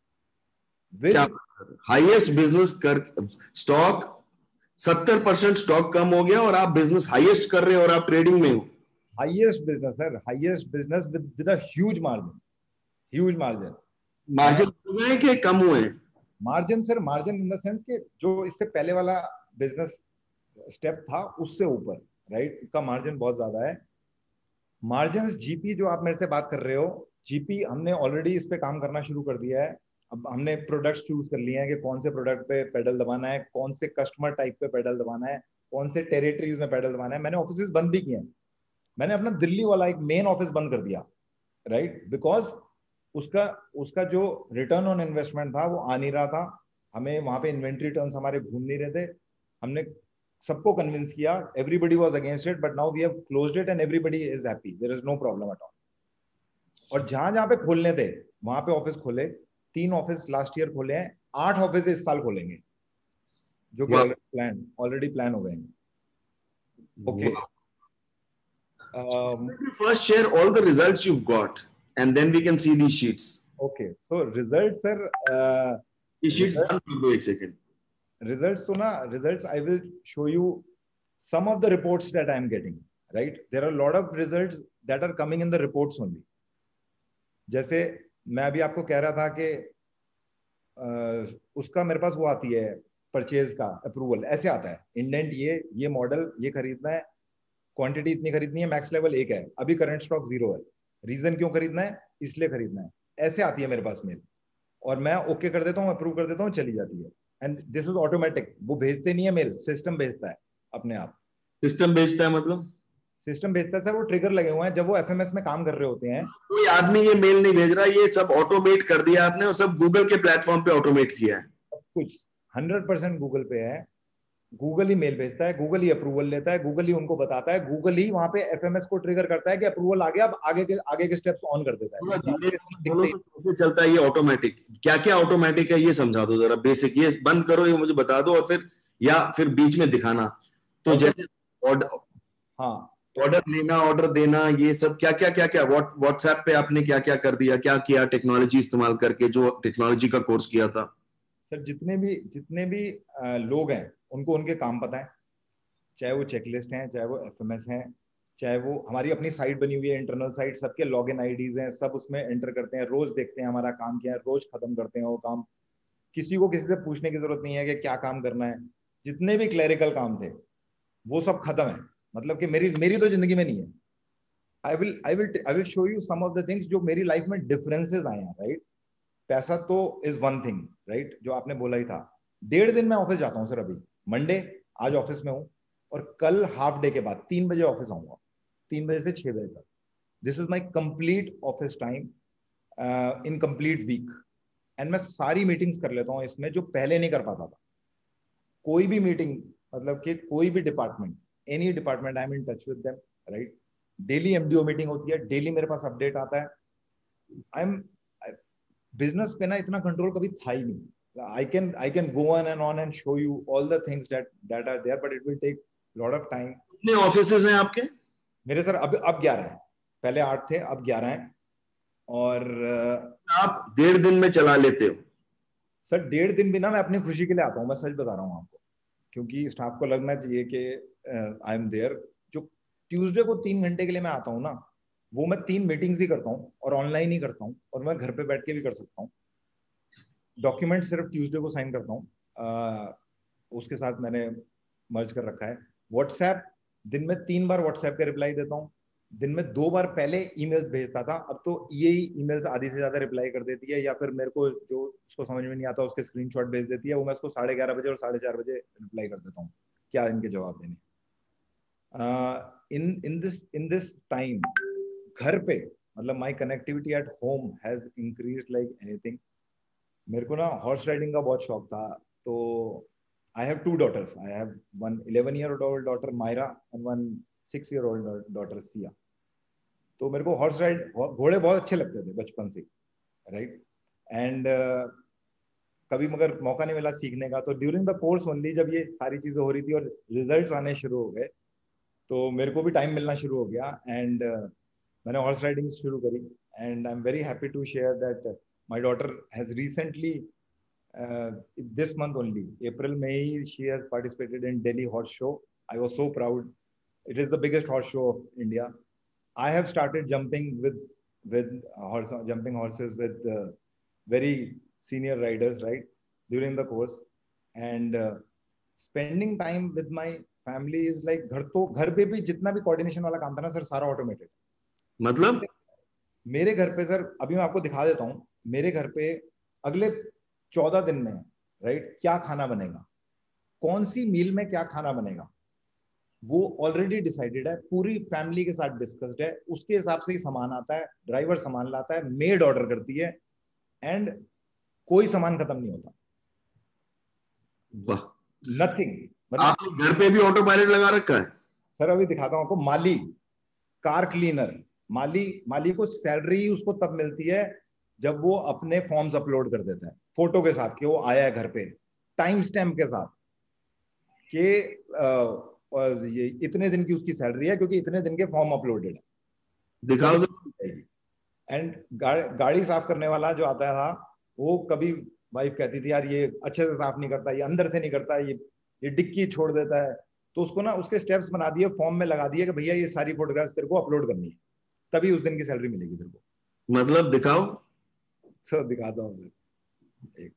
विद हाईएस्ट बिजनेस कर, स्टॉक सत्तर परसेंट स्टॉक कम हो गया और आप बिजनेस हाईएस्ट कर रहे हो और आप ट्रेडिंग में हो। Highest business sir, highest business with with a huge margin, huge margin. Margin हुए हैं कि कम हुए हैं? Margin sir, margin in the sense कि जो इससे पहले वाला बिजनेस स्टेप था उससे ऊपर, राइट, का मार्जिन बहुत ज्यादा है। मार्जिन, जीपी जो आप मेरे से बात कर रहे हो, जीपी हमने ऑलरेडी इस पे काम करना शुरू कर दिया है। अब हमने प्रोडक्ट्स चूज कर लिए हैं कि कौन से प्रोडक्ट पे पेडल दबाना है, कौन से कस्टमर टाइप पे पेडल दबाना है, कौन से टेरिटरीज में पेडल दबाना है। मैंने ऑफिस बंद भी किए हैं, मैंने अपना दिल्ली वाला एक मेन ऑफिस बंद कर दिया, राइट, बिकॉज उसका उसका जो रिटर्न ऑन इन्वेस्टमेंट था वो आ नहीं रहा था, हमें वहां पे इन्वेंट्री टर्न्स हमारे घूम नहीं रहे थे। हमने सबको कन्विंस किया, everybody was against it, but now we have closed it and everybody is happy, there is no problem at all. और जहां जहां पे खोलने थे वहां पे ऑफिस खोले, तीन ऑफिस लास्ट ईयर खोले हैं, आठ ऑफिस इस साल खोलेंगे, जो कि ऑलरेडी प्लान ऑलरेडी प्लान हो गए हैं। Okay, first share all the results you got and then we can see the sheets. Okay, so result sir, ये शीट्स बंद कर दो एक second. Results, so na results, I will show you some of the reports that I am getting, right? There are a lot of results that are coming in the reports only. जैसे मैं अभी आपको कह रहा था कि uh, उसका मेरे पास वो आती है परचेज का अप्रूवल, ऐसे आता है, इंडेंट ये ये मॉडल ये खरीदना है, क्वांटिटी इतनी खरीदनी है, मैक्स लेवल एक है, अभी करंट स्टॉक जीरो है, रीजन क्यों खरीदना है, इसलिए खरीदना है, ऐसे आती है मेरे पास मेल, और मैं ओके कर देता हूँ, अप्रूव कर देता हूँ, चली जाती है। एंड दिस इज ऑटोमेटिक, वो भेजते नहीं है मेल, सिस्टम भेजता है अपने आप। सिस्टम भेजता है मतलब? सिस्टम भेजता है सर, वो ट्रिगर लगे हुए हैं, जब वो एफएमएस में काम कर रहे होते हैं। कोई आदमी ये मेल नहीं भेज रहा, ये सब ऑटोमेट कर दिया आपने और सब गूगल के प्लेटफॉर्म पे ऑटोमेट किया है। सब कुछ हंड्रेड परसेंट गूगल पे है, गूगल ही मेल भेजता है, गूगल ही अप्रूवल लेता है, गूगल ही उनको बताता है, गूगल ही वहां पे एफएमएस को ट्रिगर करता है कि अप्रूवल आ गया, अब आगे के आगे के स्टेप्स ऑन कर देता है। कैसे चलता है ये ऑटोमेटिक? क्या क्या ऑटोमेटिक है ये समझा दो जरा, बेसिक ये बंद करो, ये मुझे बता दो, और फिर या फिर बीच में दिखाना। तो जैसे ऑर्डर, हाँ, ऑर्डर लेना, ऑर्डर देना, ये सब क्या क्या क्या क्या व्हाट्सएप पे आपने क्या क्या कर दिया, क्या किया टेक्नोलॉजी इस्तेमाल करके, जो टेक्नोलॉजी का कोर्स किया था? सर जितने भी जितने भी आ, लोग हैं उनको उनके काम पता है, चाहे वो चेकलिस्ट हैं, चाहे वो एफएमएस हैं, चाहे वो हमारी अपनी साइट बनी हुई है इंटरनल साइट, सबके लॉगिन आईडीज हैं, सब उसमें एंटर करते हैं, रोज देखते हैं हमारा काम क्या है, रोज खत्म करते हैं वो काम। किसी को किसी से पूछने की जरूरत नहीं है कि क्या काम करना है। जितने भी क्लरिकल काम थे वो सब खत्म है, मतलब कि मेरी मेरी तो जिंदगी में नहीं है। I will I will I will show you some of the things जो मेरी लाइफ में डिफरेंसेस आए हैं, राइट। पैसा तो इज वन थिंग, राइट, जो आपने बोला ही था। डेढ़ दिन मैं ऑफिस जाता हूँ सर, अभी मंडे, आज ऑफिस में हूँ, और कल हाफ डे के बाद तीन बजे ऑफिस आऊंगा, तीन बजे से छह बजे तक। This is my complete office time in complete week. And मैं सारी मीटिंग्स कर लेता हूँ इसमें, जो पहले नहीं कर पाता था। कोई भी मीटिंग, मतलब कि कोई भी department, any department, I am in touch with them, right. Daily MDO meeting होती है, डेली मेरे पास अपडेट आता है। आई एम बिजनेस पे ना इतना कंट्रोल कभी था ही नहीं। I can I can go on and on and show you all the things that that are there, but it will take lot of time. कितने ऑफिसेज हैं आपके? मेरे सर अब अब ग्यारह हैं, पहले आठ थे, अब ग्यारह हैं। और आप डेढ़ दिन में चला लेते हो? सर डेढ़ दिन भी ना मैं अपनी खुशी के लिए आता हूँ, मैं सच बता रहा हूँ आपको, क्योंकि स्टाफ को लगना चाहिए कि आई एम देयर। जो ट्यूसडे को तीन घंटे के लिए मैं आता हूँ ना, वो मैं तीन मीटिंग्स ही करता हूँ और ऑनलाइन ही करता हूँ, और मैं घर पे बैठ के भी कर सकता हूँ। डॉक्यूमेंट सिर्फ ट्यूसडे को साइन करता हूँ, उसके साथ मैंने मर्ज कर रखा है। व्हाट्सएप दिन में तीन बार व्हाट्सएप पे रिप्लाई देता हूँ, दिन में दो बार पहले ईमेल्स भेजता था, अब तो यही ईमेल्स आधी से ज्यादा रिप्लाई कर देती है, या फिर मेरे को जो उसको समझ में नहीं आता उसके स्क्रीनशॉट भेज देती है, वो मैं उसको साढ़े ग्यारह बजे और साढ़े चार बजे रिप्लाई कर देता हूँ क्या इनके जवाब देने। In in this in this time घर पे मतलब my connectivity at home has increased like anything. मेरे को ना हॉर्स राइडिंग का बहुत शौक था, तो I have two daughters. I have one eleven year old daughter Myra and one six year old daughter Sia. तो मेरे को हॉर्स राइड, घोड़े बहुत अच्छे लगते थे बचपन से, राइट। एंड कभी मगर मौका नहीं मिला सीखने का, तो ड्यूरिंग द कोर्स ओनली जब ये सारी चीजें हो रही थी और रिजल्ट्स आने शुरू हो गए, तो मेरे को भी टाइम मिलना शुरू हो गया, एंड uh, मैंने हॉर्स राइडिंग शुरू करी। And I am very happy to share that my daughter has recently Uh, this month only, April, May, she has participated in Delhi Horse Show. I was so proud. It is the biggest horse show of India. I have started jumping with with horse jumping horses with uh, very senior riders, right, during the course, and uh, spending time with my family is like घर तो घर पे भी जितना भी coordination वाला काम था ना सर, सारा automated। मतलब मेरे घर पे सर, अभी मैं आपको दिखा देता हूँ, मेरे घर पे अगले चौदह दिन में, राइट, क्या खाना बनेगा, कौन सी मील में क्या खाना बनेगा, वो ऑलरेडी डिसाइडेड है, पूरी फैमिली के साथ डिस्कस्ड है, उसके हिसाब से ही सामान आता है, ड्राइवर सामान लाता है, मेड ऑर्डर करती है, एंड कोई सामान खत्म नहीं होता। वाह, नथिंग। मतलब आपने घर पे भी ऑटो पायलट लगा रखा है? सर अभी दिखाता हूं आपको। माली, कार क्लीनर, माली माली को सैलरी उसको तब मिलती है जब वो अपने फॉर्म्स अपलोड कर देता है फोटो के साथ कि वो आया है घर पे, टाइम स्टैम्प के साथ कि और ये इतने दिन की उसकी सैलरी है क्योंकि इतने दिन के फॉर्म अपलोडेड है। दिखाओ। एंड गा, गाड़ी साफ करने वाला जो आता था, वो कभी वाइफ कहती थी यार ये अच्छे से साफ नहीं करता, ये अंदर से नहीं करता, ये ये डिक्की छोड़ देता है, तो उसको ना उसके स्टेप्स बना दिए, फॉर्म में लगा दिए कि भैया ये सारी फोटोग्राफ्स तेरे को अपलोड करनी है, तभी उस दिन की सैलरी मिलेगी तेरे को। मतलब दिखाओ। सर दिखाता हूँ एक।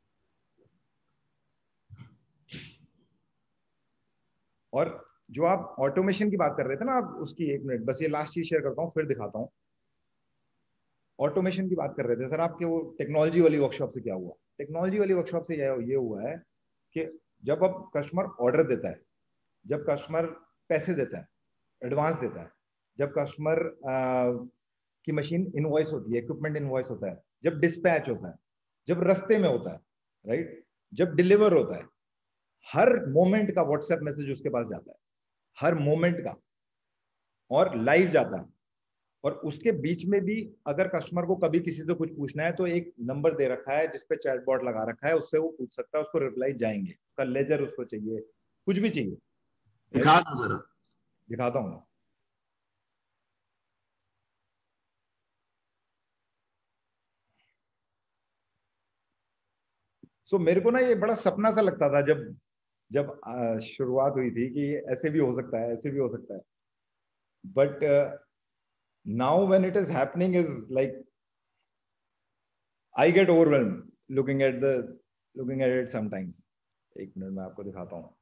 और जो आप ऑटोमेशन की बात कर रहे थे ना आप, उसकी एक मिनट बस ये लास्ट चीज शेयर करता हूँ फिर दिखाता हूँ। ऑटोमेशन की बात कर रहे थे सर आपके, वो टेक्नोलॉजी वाली वर्कशॉप से क्या हुआ? टेक्नोलॉजी वाली वर्कशॉप से ये हुआ है कि जब अब कस्टमर ऑर्डर देता है, जब कस्टमर पैसे देता है, एडवांस देता है, जब कस्टमर की मशीन इनवॉइस होती है, इक्विपमेंट इनवॉइस होता है, जब डिस्पैच होता है, जब रास्ते में होता है, राइट, जब डिलीवर होता है, हर मोमेंट का व्हाट्सएप मैसेज उसके पास जाता है, हर मोमेंट का, और लाइव जाता है। और उसके बीच में भी अगर कस्टमर को कभी किसी से कुछ पूछना है तो एक नंबर दे रखा है जिसपे चैटबॉट लगा रखा है, उससे वो पूछ सकता है, उसको रिप्लाई जाएंगे, उसका लेजर उसको चाहिए, कुछ भी चाहिए। दिखा दो जरा। दिखाता हूँ। सो so, मेरे को ना ये बड़ा सपना सा लगता था जब जब शुरुआत हुई थी कि ऐसे भी हो सकता है, ऐसे भी हो सकता है, but now when it is happening is like I get overwhelmed looking at the looking at it sometimes. एक मिनट में आपको दिखाता हूँ।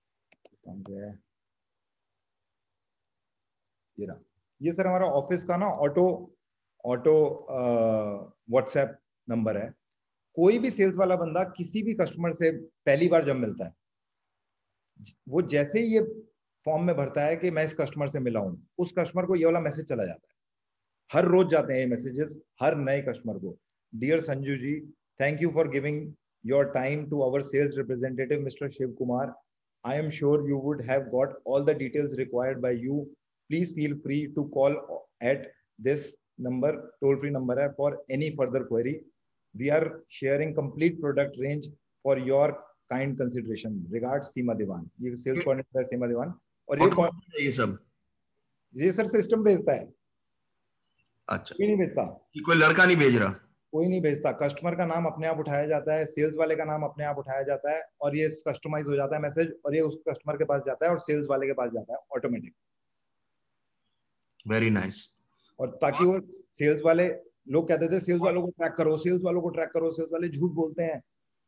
ये रहा, ये सर हमारा ऑफिस का ना ऑटो ऑटो व्हाट्सएप नंबर है। कोई भी सेल्स वाला बंदा किसी भी कस्टमर से पहली बार जब मिलता है, वो जैसे ही ये फॉर्म में भरता है कि मैं इस कस्टमर से मिला हूं, उस कस्टमर को ये वाला मैसेज चला जाता है। हर रोज जाते हैं ये मैसेजेस हर नए कस्टमर को। Dear Sanju ji, thank you for giving your time to our sales representative mister Shiv Kumar. I am sure you would have got all the details required by you please feel free to call at this number, toll free number है, for any further query. We are sharing complete product range for your kind consideration. Regards Seema Diwan. ये sales coordinator है सीमा दीवान. और ये कौन, ये सब ये sir system भेजता है. अच्छा, कोई नहीं भेजता, कि कोई लड़का नहीं भेज रहा. कोई नहीं भेजता. कस्टमर का नाम अपने आप उठाया जाता है, सेल्स वाले का नाम अपने आप उठाया जाता है, और ये कस्टमाइज हो जाता है मैसेज, और ये उस कस्टमर के पास जाता है और सेल्स वाले के पास जाता है ऑटोमेटिक. Very nice. और ताकि वो सेल्स वाले, लोग कहते थे सेल्स वालों को ट्रैक करो, सेल्स वालों को ट्रैक करो, सेल्स वाले झूठ बोलते हैं,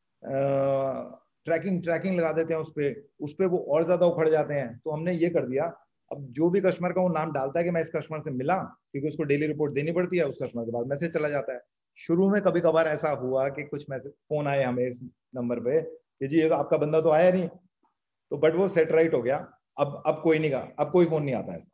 ट्रैकिंग ट्रैकिंग लगा देते हैं उस पे, उस पे वो और ज्यादा उखड़ जाते हैं. तो हमने ये कर दिया, अब जो भी कस्टमर का वो नाम डालता है कि मैं इस कस्टमर से मिला, क्योंकि उसको डेली रिपोर्ट देनी पड़ती है, उस कस्टमर के पास मैसेज चला जाता है. शुरू में कभी कभार ऐसा हुआ कि कुछ मैसेज फोन आए हमें इस नंबर पे कि जी ये तो आपका बंदा तो आया नहीं, तो बट वो सेट राइट हो गया. अब अब कोई नहीं, अब कोई फोन नहीं आता है.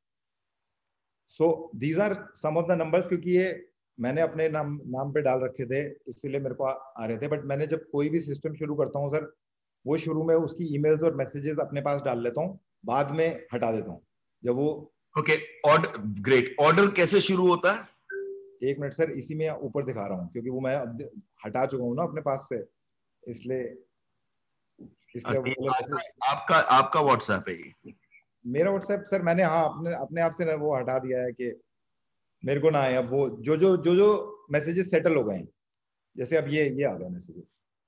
So these are some of the numbers, क्योंकि ये मैंने अपने नाम नाम पे डाल रखे थे, इसलिए मेरे को आ, आ रहे थे. बट मैंने जब कोई भी सिस्टम शुरू करता हूँ सर, वो शुरू में उसकी ईमेल्स और मैसेजेस अपने पास डाल लेता हूँ, बाद में हटा देता हूँ जब वो. Okay, order, great. ऑर्डर कैसे शुरू होता है? एक मिनट सर, इसी में ऊपर दिखा रहा हूँ, क्योंकि वो मैं अब हटा चुका हूँ ना अपने पास से, इसलिए इसलिए वो आपका आपका आपका व्हाट्सएप है ये? मेरा व्हाट्सएप सर मैंने, हाँ, अपने अपने आप से वो हटा दिया है कि मेरे को ना आए. अब वो जो जो जो जो मैसेजेस सेटल हो गए हैं, जैसे अब ये ये आ गया मैसेजेस,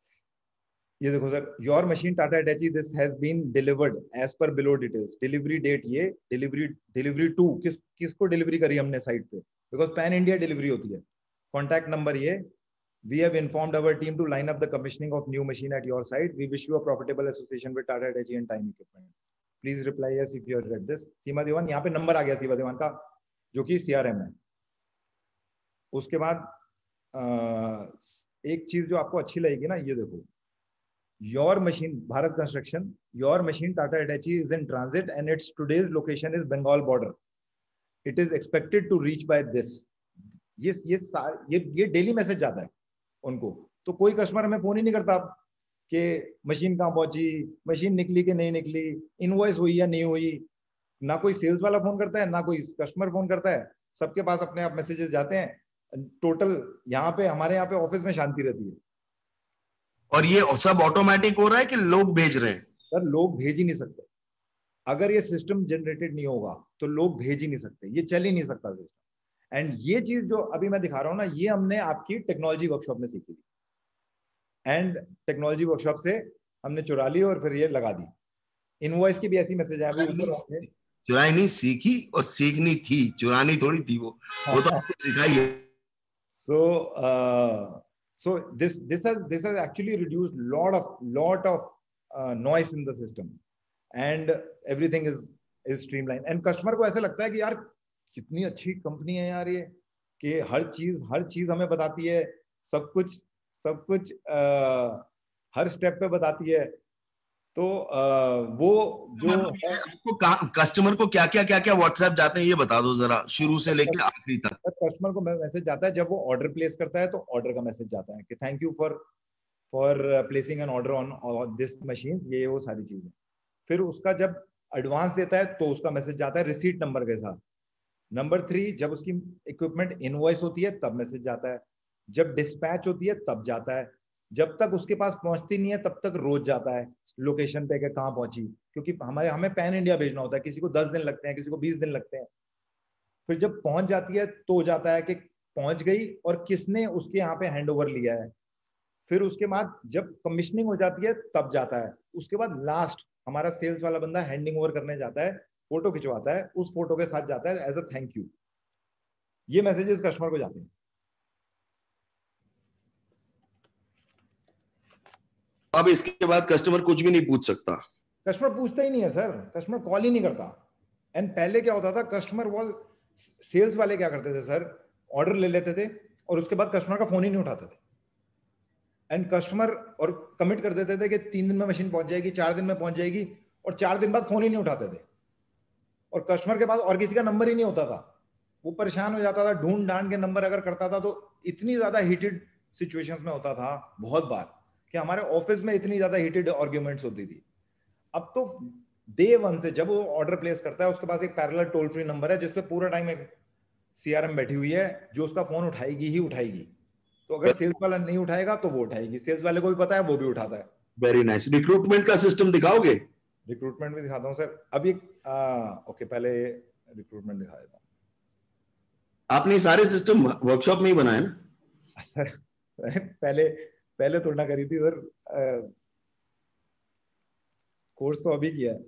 ये देखो sir, your machine Tata Hitachi this has been delivered as per below details. Delivery date ये, डिलीवरी डिलीवरी टू किस किसको डिलीवरी करी हमने साइट पे, बिकॉज पैन इंडिया डिलीवरी होती है. कॉन्टैक्ट नंबर ये, we have informed our team to line up the commissioning of new machine at your site. We wish you a profitable association with Tata Hitachi and time equipment. Please reply yes if you have read this. Seema Diwan, यहाँ पे number आ गया सीमा दीवान का, जो कि CRM है. उसके बाद आ, एक चीज जो आपको अच्छी लगेगी ना, ये देखो, your machine Bharat construction, your machine Tata Hitachi is in transit and its today's location is Bengal border. It is expected to reach by this. ये ये ये ये डेली मैसेज जाता है उनको. तो कोई कस्टमर हमें फोन ही नहीं करता कि मशीन कहाँ पहुंची, मशीन निकली कि नहीं निकली, इनवॉइस हुई या नहीं हुई. ना कोई सेल्स वाला फोन करता है, ना कोई कस्टमर फोन करता है. सबके पास अपने आप मैसेजेस जाते हैं. टोटल यहाँ पे, हमारे यहाँ पे ऑफिस में शांति रहती है. और ये सब ऑटोमेटिक हो रहा है कि लोग भेज रहे हैं? सर लोग भेज ही नहीं सकते. अगर ये सिस्टम जनरेटेड नहीं होगा तो लोग भेज ही नहीं सकते, ये चल ही नहीं सकता सिस्टम. एंड ये चीज जो अभी मैं दिखा रहा हूँ ना, ये हमने आपकी टेक्नोलॉजी वर्कशॉप में सीखी थी. एंड टेक्नोलॉजी वर्कशॉप से हमने चुरा ली और फिर ये लगा दी. इनवॉइस की भी ऐसी मैसेज है. चुराई नहीं, सीखी और सीखनी थी, चुरानी थोड़ी थी वो. वो तो आपको सिखाई है. सो so this this has this has actually reduced lot of lot of uh, noise in the system and everything is is streamlined. And customer को ऐसा लगता है कि यार कितनी अच्छी कंपनी है यार ये, कि हर चीज हर चीज हमें बताती है, सब कुछ सब कुछ uh, हर स्टेप पे बताती है. तो uh, वो जो आपको कस्टमर को क्या क्या क्या क्या व्हाट्सएप जाते हैं ये बता दो जरा, शुरू से लेकर आखिरी तक. कस्टमर को मैसेज जाता है जब वो ऑर्डर प्लेस करता है, तो ऑर्डर का मैसेज जाता है कि thank you for for placing an order on this machine, ये वो सारी चीजें. फिर उसका जब एडवांस देता है तो उसका मैसेज जाता है रिसीट नंबर के साथ. नंबर थ्री, जब उसकी इक्विपमेंट इनवॉइस होती है तब मैसेज जाता है. जब डिस्पैच होती है तब जाता है. जब तक उसके पास पहुंचती नहीं है तब तक रोज जाता है लोकेशन पे कि कहाँ पहुंची, क्योंकि हमारे हमें पैन इंडिया भेजना होता है. किसी को दस दिन लगते हैं, किसी को बीस दिन लगते हैं. फिर जब पहुंच जाती है तो जाता है कि पहुंच गई और किसने उसके यहाँ पे हैंड ओवर लिया है. फिर उसके बाद जब कमीशनिंग हो जाती है तब जाता है. उसके बाद लास्ट हमारा सेल्स वाला बंदा हैंडिंग ओवर करने जाता है, फोटो खिंचवाता है, उस फोटो के साथ जाता है एज अ थैंक यू. ये मैसेजेस कस्टमर को जाते हैं. अब इसके बाद कस्टमर कुछ भी नहीं पूछ सकता. कस्टमर पूछता ही नहीं है सर, कस्टमर कॉल ही नहीं करता. एंड पहले क्या होता था, कस्टमर वॉल सेल्स वाले क्या करते थे सर, ऑर्डर ले लेते थे और उसके बाद कस्टमर का फोन ही नहीं उठाते थे. एंड कस्टमर और कमिट कर देते थे कि तीन दिन में मशीन पहुंच जाएगी, चार दिन में पहुंच जाएगी, और चार दिन बाद फोन ही नहीं उठाते थे. और कस्टमर के पास और किसी का नंबर ही नहीं होता था. वो परेशान हो जाता था, ढूंढ ढांड के नंबर अगर करता था. तो इतनी ज्यादा हीटेड सिचुएशंस में होता था बहुत बार कि हमारे ऑफिस में इतनी ज्यादा हीटेड आर्ग्यूमेंट्स होती थी. अब तो डे वन से जब वो ऑर्डर प्लेस करता है उसके पास एक पैरेलल टोल फ्री नंबर है जिसपे पूरा टाइम एक सीआरएम बैठी हुई है जो उसका फोन उठाएगी ही उठाएगी। तो अगर सेल्स वाला नहीं उठाएगा तो वो उठाएगी, सेल्स वाले को भी पता है, वो भी उठाता है। Very nice. रिक्रूटमेंट का सिस्टम दिखाओगे? रिक्रूटमेंट भी दिखाता हूँ सर। अभी ओके, पहले रिक्रूटमेंट दिखा देता हूँ। आपने सारे सिस्टम वर्कशॉप में ही बनाए ना सर? पहले पहले तुलना करी थी सर, कोर्स तो अभी किया है।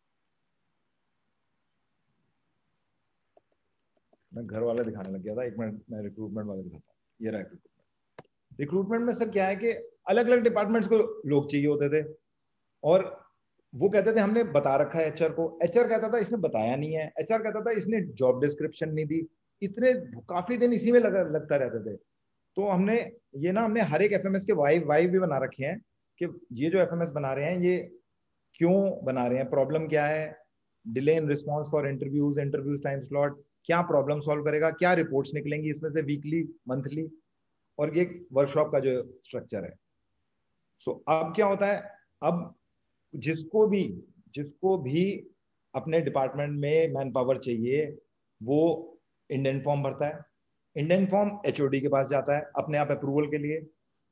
मैं घर वाला दिखाने लग गया था, एक मिनट मैं रिक्रूटमेंट वाला दिखाता हूँ। ये रहा रिक्रूटमेंट। रिक्रूटमेंट में सर क्या है कि अलग अलग डिपार्टमेंट्स को लोग चाहिए होते थे और वो कहते थे हमने बता रखा है एचआर को, एचआर कहता था इसने बताया नहीं है, एचआर कहता था इसने जॉब डिस्क्रिप्शन नहीं दी। इतने काफी दिन इसी में लग, लगता रहते थे। तो हमने ये ना हमने हर एक एफएमएस के वाइव वाइव भी बना रखे हैं कि ये जो एफएमएस बना रहे हैं ये क्यों बना रहे हैं, प्रॉब्लम क्या है, delay in response for interviews, interviews time slot, क्या प्रॉब्लम सॉल्व करेगा, क्या रिपोर्ट्स निकलेंगी इसमें से वीकली, मंथली, और ये वर्कशॉप का जो स्ट्रक्चर है। सो so, अब क्या होता है, अब जिसको भी जिसको भी अपने डिपार्टमेंट में मैन पावर चाहिए वो इंडियन फॉर्म भरता है। इंडियन फॉर्म एचओडी के पास जाता है अपने आप अप्रूवल के लिए।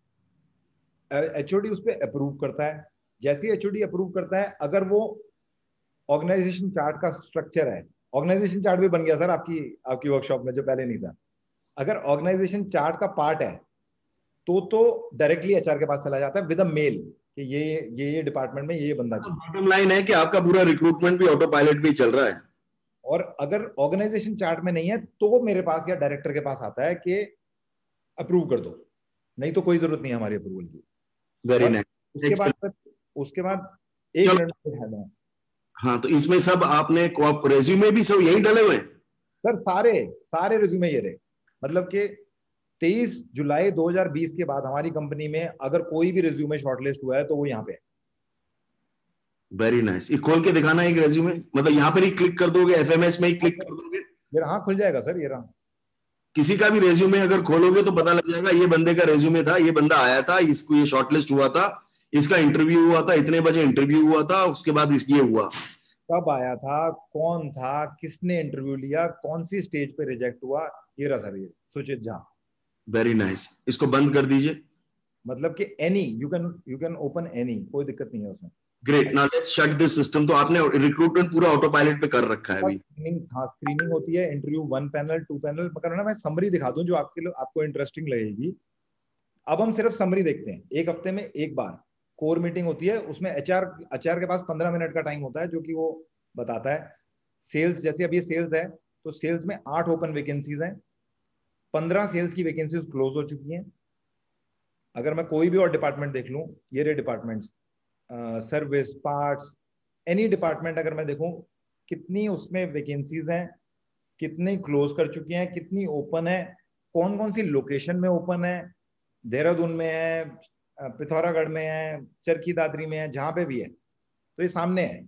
एचओडी उस पर अप्रूव करता है। जैसे ही एचओडी अप्रूव करता है, अगर वो ऑर्गेनाइजेशन चार्ट का स्ट्रक्चर है, ऑर्गेनाइजेशन चार्ट भी बन गया सर आपकी आपकी वर्कशॉप में जो पहले नहीं था। अगर ऑर्गेनाइजेशन चार्ट का पार्ट है तो तो डायरेक्टली एचआर के पास चला जाता है विद अ मेल कि ये ये ये डिपार्टमेंट में ये ये बंदा चाहिए। बॉटम लाइन है कि आपका पूरा रिक्रूटमेंट भी ऑटो पायलट भी चल रहा है। और अगर ऑर्गेनाइजेशन चार्ट में नहीं है तो मेरे पास या डायरेक्टर के पास आता है कि अप्रूव कर दो, नहीं तो कोई जरूरत नहीं है हमारी अप्रूवल की। Very nice. उसके बाद उसके बाद एक मिनट दिखाना है। हाँ, तो इसमें सब आपने रेज्यूमे भी सब यही डाले हुए हैं सर? सारे सारे रेज्यूमे ये रहे। मतलब कि तेईस जुलाई दो हज़ार बीस के बाद हमारी कंपनी में अगर कोई भी रेज्यूमे शॉर्टलिस्ट हुआ है तो वो यहाँ पे है। Very nice. ये खोल के दिखाना एक रेज्यूमे, मतलब यहाँ पर ही क्लिक कर दोगे, एफएमएस में ही क्लिक कर दोगे? ये रहा, खुल जाएगा सर, ये रहा। किसी का भी रेज्यूमे अगर खोलोगे तो पता लग जाएगा ये बंदे का रेज्यूमे था, ये बंदा आया था, इसको ये शॉर्टलिस्ट हुआ था, इसका इंटरव्यू हुआ था, इतने बजे इंटरव्यू हुआ था, उसके बाद इस ये हुआ, कब आया था, कौन था, किसने इंटरव्यू लिया, कौन सी स्टेज पे रिजेक्ट हुआ, ये रहा सर, ये सुचित झा। Very nice. इसको बंद कर दीजिए। मतलब कि any you can you can open any, कोई दिक्कत नहीं है उसमें। Great. Now let's shut this system. तो आपने रिक्रूटमेंट पूरा ऑटो पायलट पे कर रखा है अभी? स्क्रीनिंग, हाँ स्क्रीनिंग होती है, interview one panel, two panel. मगर ना मैं समरी दिखा दूं जो आपके लिए आपको इंटरेस्टिंग लगेगी। अब हम सिर्फ समरी देखते हैं। एक हफ्ते में एक बार कोर मीटिंग होती है, उसमें एचआर एचआर के पास पंद्रह मिनट का टाइम होता है जो कि वो बताता है सेल्स। जैसे अब ये सेल्स है तो सेल्स में आठ ओपन वैकेंसीज हैं, पंद्रह सेल्स की वैकेंसीज क्लोज हो चुकी हैं। अगर मैं कोई भी और डिपार्टमेंट देख लूं, ये रे departments, service, parts, any department अगर मैं देखूं कितनी उसमें वैकेंसीज हैं, कितनी क्लोज कर चुकी हैं, कितनी ओपन है, कौन कौन सी लोकेशन में ओपन है, देहरादून में है, पिथौरागढ़ में है, चरखी दादरी में है, जहां पे भी है, तो ये सामने है।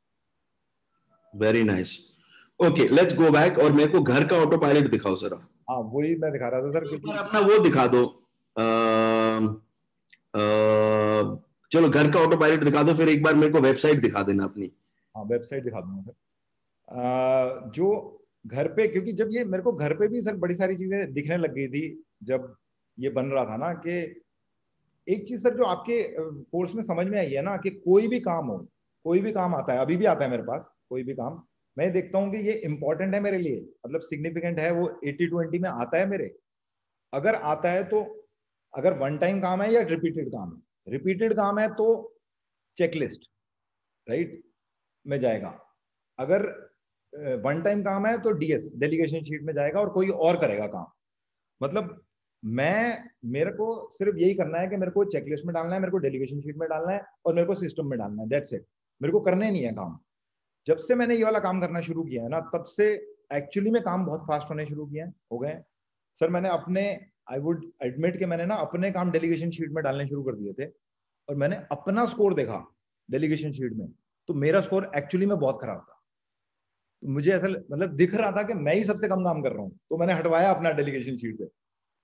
Very nice. Okay, let's go back और मेरे को घर का ऑटो पायलट दिखाओ जरा। हाँ वही मैं दिखा रहा था सर, क्योंकि अपना वो दिखा दो। आ, आ, चलो घर का ऑटो पायलट दिखा दो, फिर एक बार मेरे को वेबसाइट दिखा देना अपनी। हाँ वेबसाइट दिखा दूंगा सर। जो घर पे, क्योंकि जब ये मेरे को घर पे भी सर बड़ी सारी चीजें दिखने लग गई थी जब ये बन रहा था ना, कि एक चीज सर जो आपके कोर्स में समझ में आई है ना, कि कोई भी काम हो, कोई भी काम आता है, अभी भी आता है मेरे पास कोई भी काम, मैं देखता हूँ कि ये इंपॉर्टेंट है मेरे लिए, मतलब सिग्निफिकेंट है, वो एटी ट्वेंटी में आता है मेरे। अगर आता है तो, अगर वन टाइम काम है या रिपीटेड काम है, रिपीटेड काम है तो चेकलिस्ट राइट में जाएगा, अगर वन टाइम काम है तो डीएस डेलीगेशन शीट में जाएगा और कोई और करेगा काम। मतलब मैं, मेरे को सिर्फ यही करना है कि मेरे को चेकलिस्ट में डालना है, मेरे को डेलीगेशन शीट में डालना है और मेरे को सिस्टम में डालना है, दैट्स इट। मेरे को करने नहीं है काम। जब से मैंने ये वाला काम करना शुरू किया है ना, तब से एक्चुअली में काम बहुत फास्ट होने शुरू किए हो गए सर। मैंने अपने, आई वुड एडमिट कि मैंने ना अपने काम डेलीगेशन शीट में डालने शुरू कर दिए थे और मैंने अपना स्कोर देखा डेलीगेशन शीट में, तो मेरा स्कोर एक्चुअली में बहुत खराब था। तो मुझे ऐसा मतलब दिख रहा था कि मैं ही सबसे कम काम कर रहा हूँ, तो मैंने हटवाया अपना डेलीगेशन शीट से।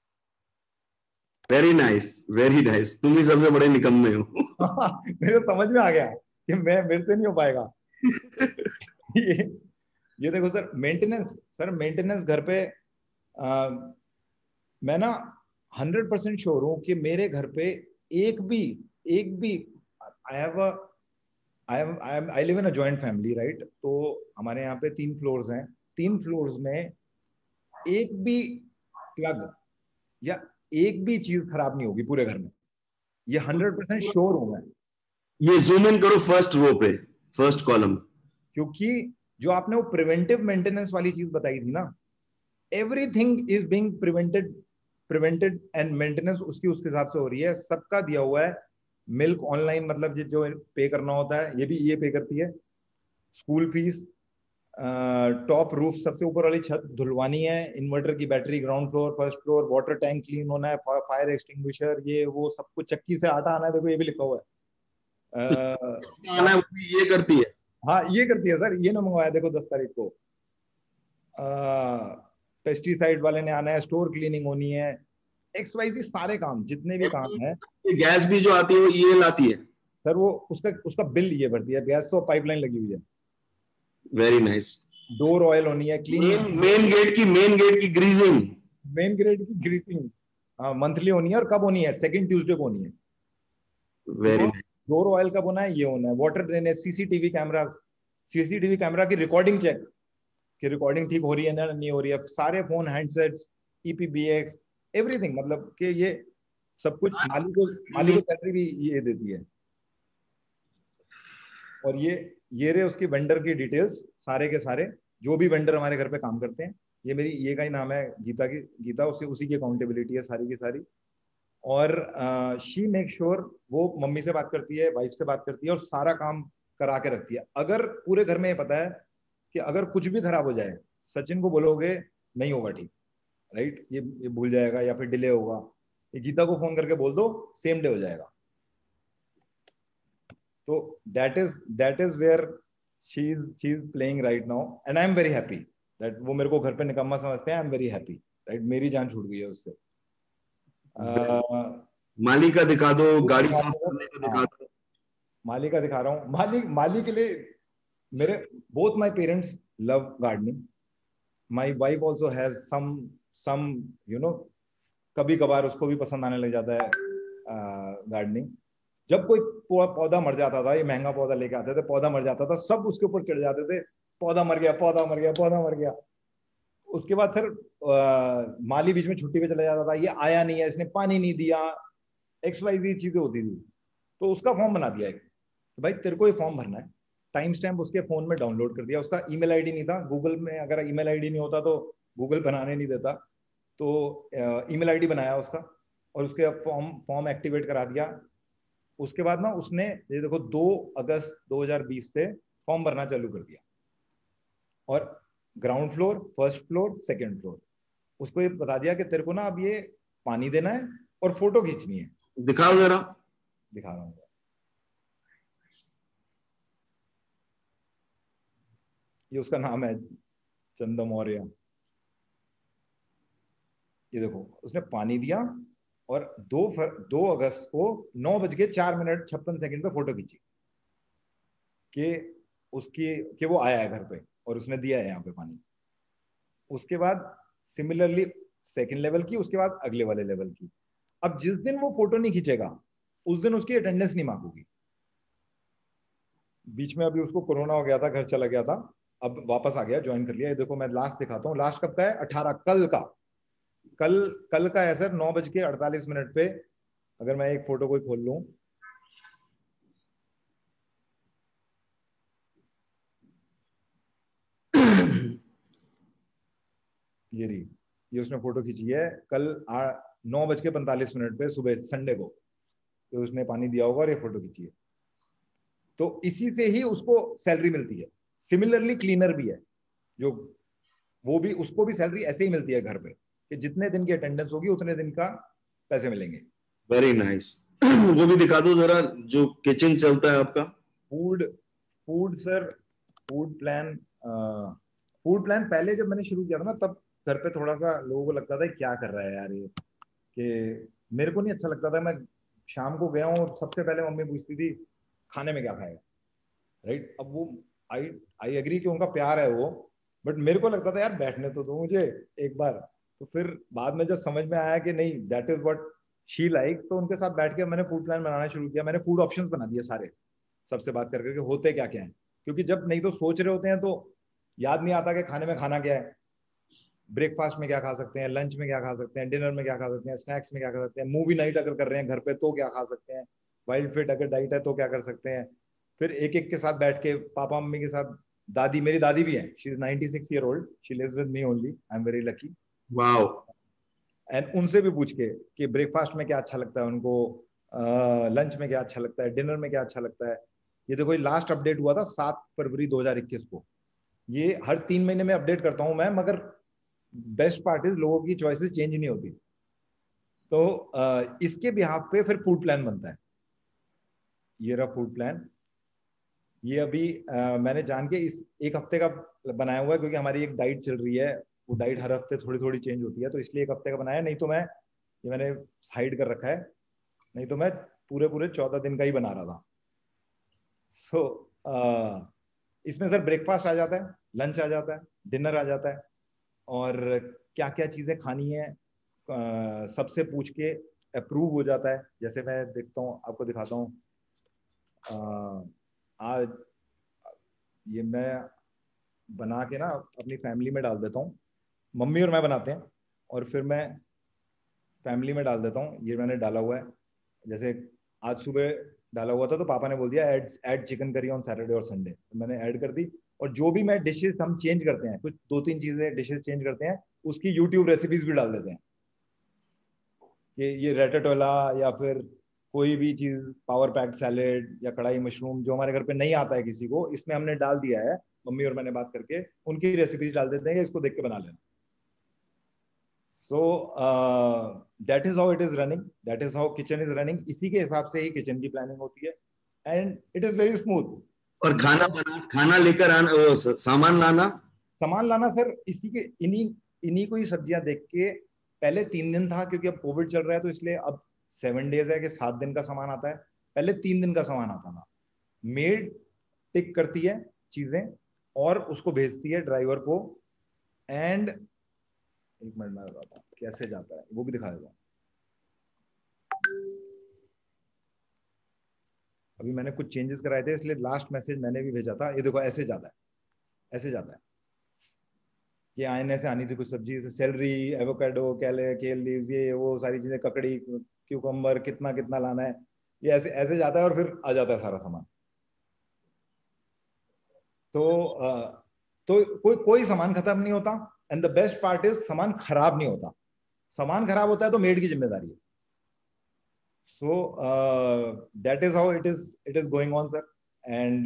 Very nice, very nice. तुम ही सबसे बड़े निकम्मे हो। मेरे समझ में आ गया कि मैं, मेरे से नहीं हो पाएगा। ये ये देखो सर, मेंटेनेंस सर मेंटेनेंस घर पे आ, मैं ना हंड्रेड परसेंट श्योर हूँ कि मेरे घर पे एक भी एक भी I have I have I I live in a joint family right. तो हमारे यहाँ पे तीन फ्लोर्स हैं, तीन फ्लोर्स में एक भी प्लग या एक भी चीज खराब नहीं होगी पूरे घर में, ये हंड्रेड परसेंट श्योर हूं मैं। ये जूम इन करो फर्स्ट रो पे, फर्स्ट कॉलम, क्योंकि जो आपने वो प्रिवेंटिव मेंटेनेंस वाली चीज बताई थी ना, everything is being prevented prevented and maintenance उसकी उसके हिसाब से हो रही है, सबका दिया हुआ है। मिल्क ऑनलाइन, मतलब जो पे करना होता है ये भी ये पे करती है, स्कूल फीस, टॉप रूफ सबसे ऊपर वाली छत धुलवानी है, इन्वर्टर की battery ground floor first floor, water tank clean होना है, फायर एक्सटिंग्विशर ये वो सब कुछ, चक्की से आटा आना है, देखो ये भी लिखा हुआ है। आना है, ये करती है। हाँ ये करती है सर, ये ना मंगवाया देखो दस तारीख को। पेस्टिसाइड वाले ने आना है, स्टोर क्लीनिंग होनी है, एक्स वाई जी सारे काम जितने भी काम है। गैस भी जो आती है वो ये लाती है सर, वो उसका उसका बिल ये भरती है, गैस तो पाइपलाइन लगी हुई है। Very nice. डोर ऑयल होनी है, क्लीन मेन गेट की मेन गेट की ग्रीजिंग, मेन गेट की ग्रीसिंग मंथली होनी है, और कब होनी है? सेकंड ट्यूसडे को होनी है। वेरी डोर ऑयल कब होना है? ये होना है। Water drainage, CCTV camera, CCTV camera की रिकॉर्डिंग चेक कि रिकॉर्डिंग ठीक हो रही है ना नहीं हो रही है, सारे फोन, हैंडसेट्स, ईपीबीएक्स, एवरीथिंग, मतलब कि ये सब कुछ मालिक को मालिक को सैलरी भी ये देती है। और ये ये रहे उसकी वेंडर की डिटेल्स, सारे के सारे जो भी वेंडर हमारे घर पे काम करते हैं, ये मेरी ये का ही नाम है गीता की, गीता उसी उसी की अकाउंटेबिलिटी है सारी की सारी। और शी मेक श्योर, वो मम्मी से बात करती है, वाइफ से बात करती है, और सारा काम करा के रखती है। अगर पूरे घर में ये पता है कि अगर कुछ भी खराब हो जाए, सचिन को बोलोगे नहीं होगा ठीक, राइट, ये ये भूल जाएगा या फिर डिले होगा, ये गीता को फोन करके बोल दो, सेम डे हो जाएगा। तो that is that is where she is she is playing right now, and I am very happy that वो मेरे को घर पे निकम्मा समझते हैं। I am very happy, right, मेरी जान छूट गई है उससे। uh, माली का दिखा दो, गाड़ी साफ करने का दिखा दो। माली का दिखा रहा हूँ। माली माली के लिए मेरे both my parents love gardening, my wife also has some some you know, कभी कभार उसको भी पसंद आने लग जाता है गार्डनिंग। uh, जब कोई पौधा मर जाता था, ये महंगा पौधा लेके आते थे, पौधा मर जाता था, सब उसके ऊपर चढ़ जाते थे, पौधा मर गया, पौधा मर गया, पौधा मर गया। उसके बाद सर आ, माली बीच में छुट्टी पे चला जाता था, ये आया नहीं है, इसने पानी नहीं दिया, एक्स वाई जी चीजें होती थी। तो उसका फॉर्म बना दिया एक, तो भाई तेरे को ये फॉर्म भरना है, टाइम स्टैम्प उसके फोन में डाउनलोड कर दिया। उसका ईमेल आईडी नहीं था, गूगल में अगर ईमेल आईडी नहीं होता तो गूगल बनाने नहीं देता, तो ईमेल आईडी बनाया उसका, और उसके फॉर्म फॉर्म एक्टिवेट करा दिया। उसके बाद ना उसने ये देखो दो अगस्त दो हज़ार बीस से फॉर्म भरना चालू कर दिया, और ground floor, first floor, second floor, उसको ये बता दिया कि तेरे को ना अब ये पानी देना है और फोटो खींचनी है। दिखाओ जरा। दिखा रहा हूँ, ये उसका नाम है चंदा मौर्य। ये देखो उसने पानी दिया, और दो फर, दो अगस्त को नौ बज के चार मिनट छप्पन सेकंड पे फोटो खींची कि उसकी कि वो आया है घर पे और उसने दिया है यहाँ पे पानी। उसके बाद सिमिलरली सेकंड लेवल की, उसके बाद अगले वाले लेवल की। अब जिस दिन वो फोटो नहीं खींचेगा उस दिन उसकी अटेंडेंस नहीं मांगूगी। बीच में अभी उसको कोरोना हो गया था, घर चला गया था, अब वापस आ गया, ज्वाइन कर लिया। ये देखो मैं लास्ट दिखाता हूँ, लास्ट कब का है? अठारह, कल का, कल कल का है सर, नौ बज के अड़तालीस मिनट पे। अगर मैं एक फोटो कोई खोल लूं, ये रही, ये उसने फोटो खींची है कल नौ बज के पैंतालीस मिनट पे सुबह, संडे को, तो उसने पानी दिया होगा और ये फोटो खींची है। तो इसी से ही उसको सैलरी मिलती है। सिमिलरली क्लीनर भी है, जो वो भी, उसको भी सैलरी ऐसे ही मिलती है घर पे, कि जितने दिन की अटेंडेंस होगी उतने दिन का पैसे मिलेंगे। Very nice. वो भी दिखा दो जरा, जो किचन चलता है आपका। Food food sir, food plan food plan पहले जब मैंने शुरू किया था ना, तब घर पे थोड़ा सा लोगों को लगता था क्या कर रहा है यार ये, कि मेरे को नहीं अच्छा लगता था। मैं शाम को गया हूँ, सबसे पहले मम्मी पूछती थी खाने में क्या खाएगा, राइट। अब वो आई आई एग्री कि उनका प्यार है वो, बट मेरे को लगता था यार बैठने तो दो मुझे एक बार। तो फिर बाद में जब समझ में आया कि नहीं that is what she likes, तो उनके साथ बैठ के मैंने फूड प्लान बनाना शुरू किया। मैंने फूड ऑप्शंस बना दिए सारे, सबसे बात कर करके होते क्या क्या है, क्योंकि जब नहीं तो सोच रहे होते हैं तो याद नहीं आता कि खाने में खाना क्या है, ब्रेकफास्ट में क्या खा सकते हैं, लंच में क्या खा सकते हैं, डिनर में क्या खा सकते हैं, स्नैक्स में क्या खा सकते हैं, मूवी नाइट अगर कर रहे हैं घर पे तो क्या खा सकते हैं, वाइल्ड फिट अगर डाइट है तो क्या कर सकते हैं। फिर एक एक के साथ बैठ के पापा मम्मी के साथ, दादी, मेरी दादी भी है, she is ninety six year old, she lives with me only, I am very lucky. Wow. And उनसे भी पूछ के कि ब्रेकफास्ट में क्या अच्छा लगता है उनको, लंच में क्या अच्छा लगता है, डिनर में क्या अच्छा लगता है। ये देखो लास्ट अपडेट हुआ था सात फरवरी दो हज़ार इक्कीस को, ये हर तीन महीने में अपडेट करता हूं मैं, मगर बेस्ट पार्ट इज लोगों की चॉइसेस चेंज नहीं होती। तो uh, इसके बिहाफ पे फिर फूड प्लान बनता है। ये रहा फूड प्लान। ये अभी uh, मैंने जान के इस एक हफ्ते का बनाया हुआ है, क्योंकि हमारी एक डाइट चल रही है, वो डाइट हर हफ्ते थोड़ी थोड़ी चेंज होती है, तो इसलिए एक हफ्ते का बनाया। नहीं तो मैं, ये मैंने साइड कर रखा है, नहीं तो मैं पूरे पूरे चौदह दिन का ही बना रहा था। सो so, uh, इसमें सर ब्रेकफास्ट आ जाता है, लंच आ जाता है, डिनर आ जाता है, और क्या क्या चीजें खानी है uh, सबसे पूछ के अप्रूव हो जाता है। जैसे मैं देखता हूँ, आपको दिखाता हूँ, uh, आज ये मैं बना के ना अपनी फैमिली में डाल देता हूँ, मम्मी और मैं बनाते हैं, और फिर मैं फैमिली में डाल देता हूँ। ये मैंने डाला हुआ है, जैसे आज सुबह डाला हुआ था तो पापा ने बोल दिया add add chicken curry on Saturday और संडे, तो मैंने ऐड कर दी। और जो भी मैं डिशेस हम चेंज करते हैं, कुछ दो तीन चीजें डिशेस चेंज करते हैं, उसकी यूट्यूब रेसिपीज भी डाल देते हैं कि ये रेटाटोला या फिर कोई भी चीज, पावर पैक सैलेड या कढ़ाई मशरूम जो हमारे घर पे नहीं आता है किसी को, इसमें हमने डाल दिया है, मम्मी और मैंने बात करके उनकी रेसिपीज डाल देते हैं, इसको देख के बना लेना। So that is how it is running, that is how kitchen is running. इसी के हिसाब से ही किचन की प्लानिंग होती है, and it is very smooth. और खाना बना, खाना लेकर आना, वो स- सामान लाना। सामान लाना सर इसी के, इन्हीं इन्हीं को ही सब्जियां देख के, पहले तीन दिन था क्योंकि अब कोविड चल रहा है तो इसलिए अब सेवन डेज है कि सात दिन का सामान आता है, पहले तीन दिन का सामान आता था। मेड टिक करती है चीजें और उसको भेजती है ड्राइवर को, एंड एक मिनट में बताता हूँ कैसे जाता है, वो भी दिखा देता हूँ। अभी मैंने कुछ चेंजेस कराए थे इसलिए लास्ट मैसेज मैंने भी भेजा था। ये देखो ऐसे जाता है, ऐसे जाता है। ये आने से आनी थी कुछ सब्जी, जैसे सेलरी, एवोकाडो, केले, केल लीव्स, ये वो सारी चीजें, ककड़ी, क्यूकम्बर, कितना कितना लाना है, ये ऐसे ऐसे जाता है और फिर आ जाता है सारा सामान। तो आ, तो कोई कोई सामान खत्म नहीं होता, and the best part is सामान खराब नहीं होता। सामान खराब होता है तो मेड की जिम्मेदारी है। So that is how it is it is going on sir. And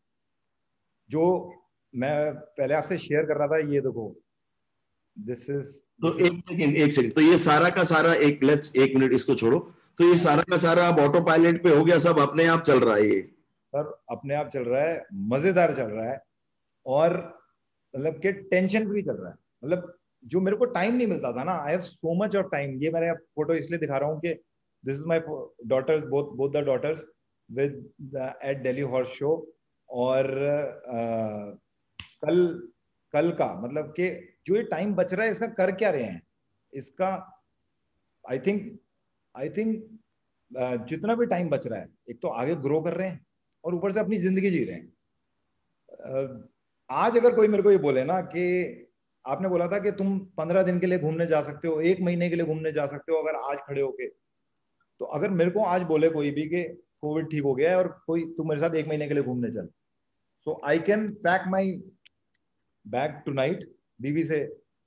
जो मैं पहले आपसे शेयर कर रहा था, ये देखो, दिस इज तो एक सेकंड एक सेकंड, तो ये सारा का सारा, एक लेट्स एक मिनट इसको छोड़ो, तो ये सारा का सारा अब ऑटो पायलट पे हो गया, सब अपने आप चल रहा है ये? सर अपने आप चल रहा है, मजेदार चल रहा है, और मतलब कि टेंशन फ्री चल रहा है। मतलब जो मेरे को टाइम नहीं मिलता था ना, I have so much of time. ये मैंने फोटो इसलिए दिखा रहा हूँ कि this is my daughters, both both the daughters with at Delhi horse show. और uh, कल कल का मतलब कि जो ये टाइम बच रहा है इसका कर क्या रहे हैं, इसका आई थिंक आई थिंक जितना भी टाइम बच रहा है, एक तो आगे ग्रो कर रहे हैं और ऊपर से अपनी जिंदगी जी रहे हैं। uh, आज अगर कोई मेरे को ये बोले ना कि आपने बोला था कि तुम पंद्रह दिन के लिए घूमने जा सकते हो, एक महीने के लिए घूमने जा सकते हो अगर आज खड़े होके, तो अगर मेरे को आज बोले कोई भी कि कोविड ठीक हो गया है और कोई तू मेरे साथ एक महीने के लिए घूमने चल, so I can pack my bag tonight, बीवी से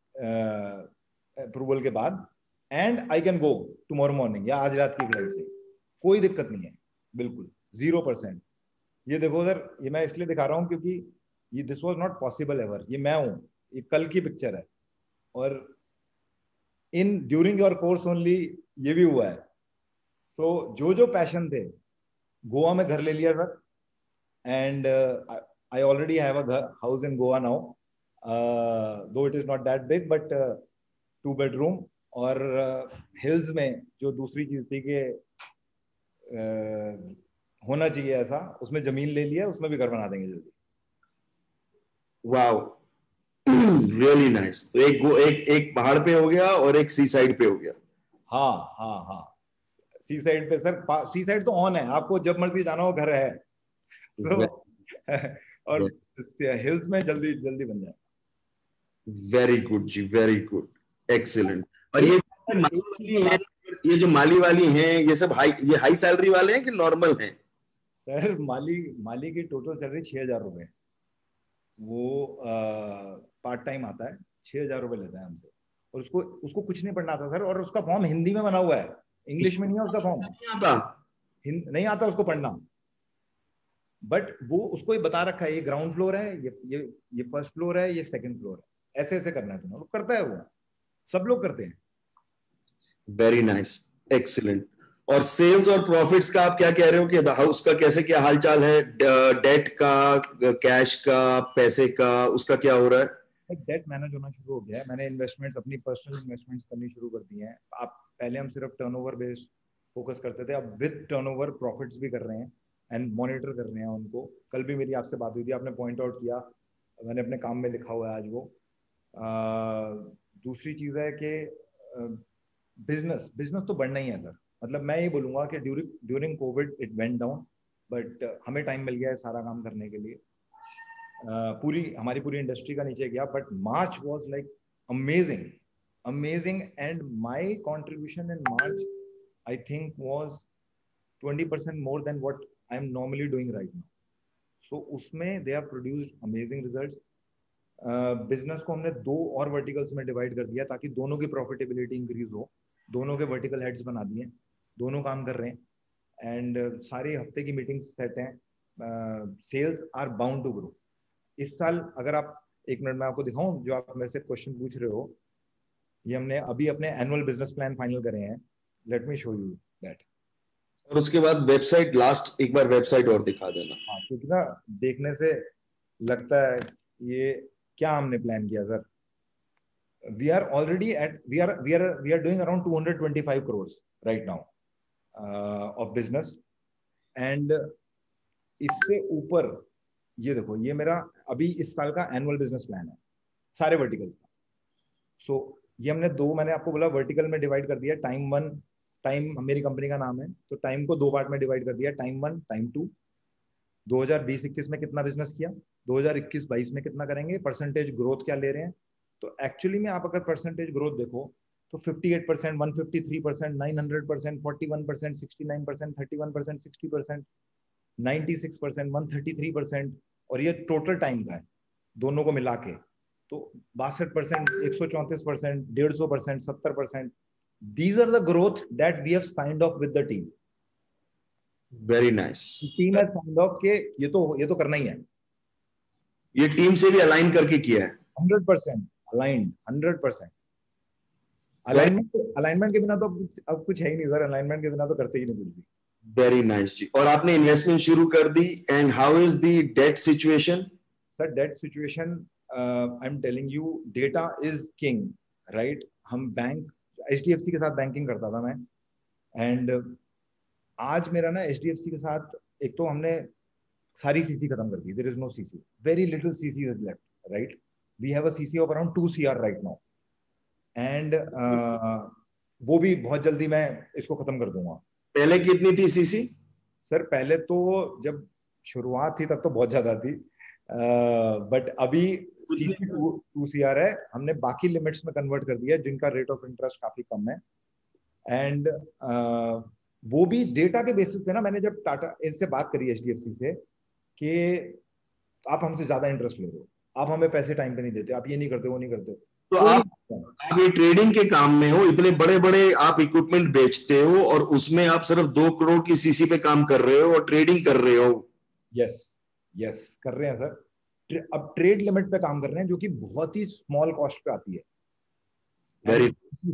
अप्रूवल uh, के बाद, and I can go tomorrow morning या आज रात की फ्लाइट से, कोई दिक्कत नहीं है, बिल्कुल जीरो परसेंट। ये देखो सर, ये मैं इसलिए दिखा रहा हूँ क्योंकि ये this was not possible ever, ये मैं हूँ, ये कल की पिक्चर है, और in during your course only ये भी हुआ है। सो so, जो जो पैशन थे, गोवा में घर ले लिया sir, and I already have a house in Goa now, though it is not that big but two bedroom, और हिल्स uh, में जो दूसरी चीज थी कि uh, होना चाहिए ऐसा, उसमें जमीन ले लिया, उसमें भी घर बना देंगे जल्दी। Wow, really nice. तो एक गो- एक एक पहाड़ पे हो गया और एक सी साइड पे हो गया। हाँ हाँ हाँ, सी साइड पे सर, सी साइड तो ऑन है, आपको जब मर्जी जाना हो घर है। सो और हिल्स में जल्दी जल्दी बन जाए। वेरी गुड जी, वेरी गुड, एक्सीलेंट। और एक, ये एक माली वाली चीज हैं, आप, ये जो माली वाली हैं, ये सब हाई, ये हाई सैलरी वाले हैं कि नॉर्मल हैं? सर माली माली की टोटल सैलरी छह हजार रुपए। वो पार्ट टाइम आता है, छह हजार रुपए लेता है हमसे। और उसको उसको कुछ नहीं पढ़ना आता सर, और उसका फॉर्म हिंदी में बना हुआ है, इंग्लिश में नहीं है उसका फॉर्म। नहीं आता? हिंद नहीं आता उसको पढ़ना, बट वो उसको ही बता रखा है, ये ग्राउंड फ्लोर है, ये ये ये फर्स्ट फ्लोर है, ये सेकंड फ्लोर है, ऐसे ऐसे करना है तुम्हें। वो करता है, वो सब लोग करते हैं। Very nice, excellent. और सेल्स और प्रॉफिट्स का आप क्या कह रहे हो कि हाउस का कैसे, क्या हालचाल है? डेट का, कैश का, पैसे का, उसका क्या हो रहा है? डेट मैनेज होना शुरू हो गया है। मैंने इन्वेस्टमेंट्स, अपनी पर्सनल इन्वेस्टमेंट्स करनी शुरू कर दी हैं। आप पहले हम सिर्फ टर्नओवर बेस्ड फोकस करते थे, अब विद टर्नओवर प्रॉफिट्स भी कर रहे हैं एंड मॉनिटर कर रहे हैं उनको। कल भी मेरी आपसे बात हुई थी, आपने पॉइंट आउट किया, मैंने अपने काम में लिखा हुआ है आज वो। आ, दूसरी चीज है कि बिजनेस बिजनेस तो बढ़ना ही है सर। मतलब मैं ये बोलूंगा कि during during Covid it went down, but हमें टाइम मिल गया है सारा काम करने के लिए। uh, पूरी हमारी पूरी इंडस्ट्री का नीचे गया, but March was like amazing amazing and my contribution in March I think was twenty percent more than what I am normally doing right now. So उसमें they have produced amazing results. Business को हमने दो और verticals में divide कर दिया ताकि दोनों की प्रॉफिटेबिलिटी इंक्रीज हो। दोनों के वर्टिकल हेड्स बना दिए, दोनों काम कर रहे हैं एंड uh, सारे हफ्ते की मीटिंग्स सेट हैं। Sales are bound to grow इस साल। अगर आप एक मिनट में आपको दिखाऊं, जो आप मेरे से क्वेश्चन पूछ रहे हो, ये हमने अभी अपने एनुअल बिजनेस प्लान फाइनल करे हैं। Let me show you that. और उसके बाद वेबसाइट, लास्ट एक बार वेबसाइट और दिखा देना। हाँ, क्योंकि ना देखने से लगता है ये क्या हमने प्लान किया sir. we are already at we are we are we are doing around two hundred twenty-five crores right now uh, of business and इससे ऊपर ये देखो, ये मेरा अभी इस साल का एनुअल बिजनेस प्लान है सारे वर्टिकल्स का। सो so, ये हमने दो, मैंने आपको बोला वर्टिकल में डिवाइड कर दिया। टाइम वन, टाइम मेरी कंपनी का नाम है, तो टाइम को दो पार्ट में डिवाइड कर दिया, टाइम वन, टाइम टू। दो हज़ार बीस इक्कीस में कितना बिजनेस किया, दो हज़ार इक्कीस बाईस में कितना करेंगे, परसेंटेज ग्रोथ क्या ले रहे हैं। तो एक्चुअली में आप अगर परसेंटेज ग्रोथ देखो तो अट्ठावन परसेंट, एक सौ तिरेपन परसेंट, नौ सौ परसेंट, इकतालीस परसेंट, उनहत्तर परसेंट, इकतीस परसेंट, साठ परसेंट, छियानवे परसेंट, एक सौ तैंतीस परसेंट, और ये टोटल टाइम का है दोनों को मिला के। तो बासठ परसेंट, एक सौ चौंतीस परसेंट, डेढ़ सौ परसेंट, सत्तर percent. These are the growth that we have signed off with the team. Very nice. Team has signed off के ये तो ये तो करना ही है। ये टीम से भी अलाइन करके किया है? Hundred percent aligned, hundred percent alignment. Alignment के बिना तो अब कुछ है ही नहीं सर, अलाइनमेंट के बिना तो करते ही नहीं कुछ भी। वेरी नाइस जी। और आपने इन्वेस्टमेंट शुरू कर दी, and how is the debt situation? Sir debt situation, I am telling you, data is king, right. हम बैंक, एचडीएफसी के साथ बैंकिंग करता था मैं, एंड आज मेरा ना एचडीएफसी के साथ, एक तो हमने सारी सीसी खत्म कर दी, there is no CC, very little CC is left, right. We have a CC of around two CR right now, and वो भी बहुत जल्दी मैं इसको खत्म कर दूंगा। पहले कितनी थी सीसी? सर पहले तो जब शुरुआत थी तब तो बहुत ज्यादा थी, बट uh, अभी सीसी टू टू सीआर है। हमने बाकी लिमिट्स में कन्वर्ट कर दिया जिनका रेट ऑफ इंटरेस्ट काफी कम है, एंड uh, वो भी डेटा के बेसिस पे ना। मैंने जब टाटा इनसे बात करी एचडीएफसी से कि आप हमसे ज्यादा इंटरेस्ट ले रहे हो, आप हमें पैसे टाइम पे नहीं देते, आप ये नहीं करते, वो नहीं करते, तो आप आप ये ट्रेडिंग के काम में हो, इतने बड़े बड़े आप इक्विपमेंट बेचते हो, और उसमें आप सिर्फ दो करोड़ की सीसी पे काम कर रहे हो और ट्रेडिंग कर रहे हो। यस यस कर रहे हैं सर। अब ट्रेड लिमिट पे काम कर रहे हैं जो कि बहुत ही स्मॉल कॉस्ट पे आती है। Very,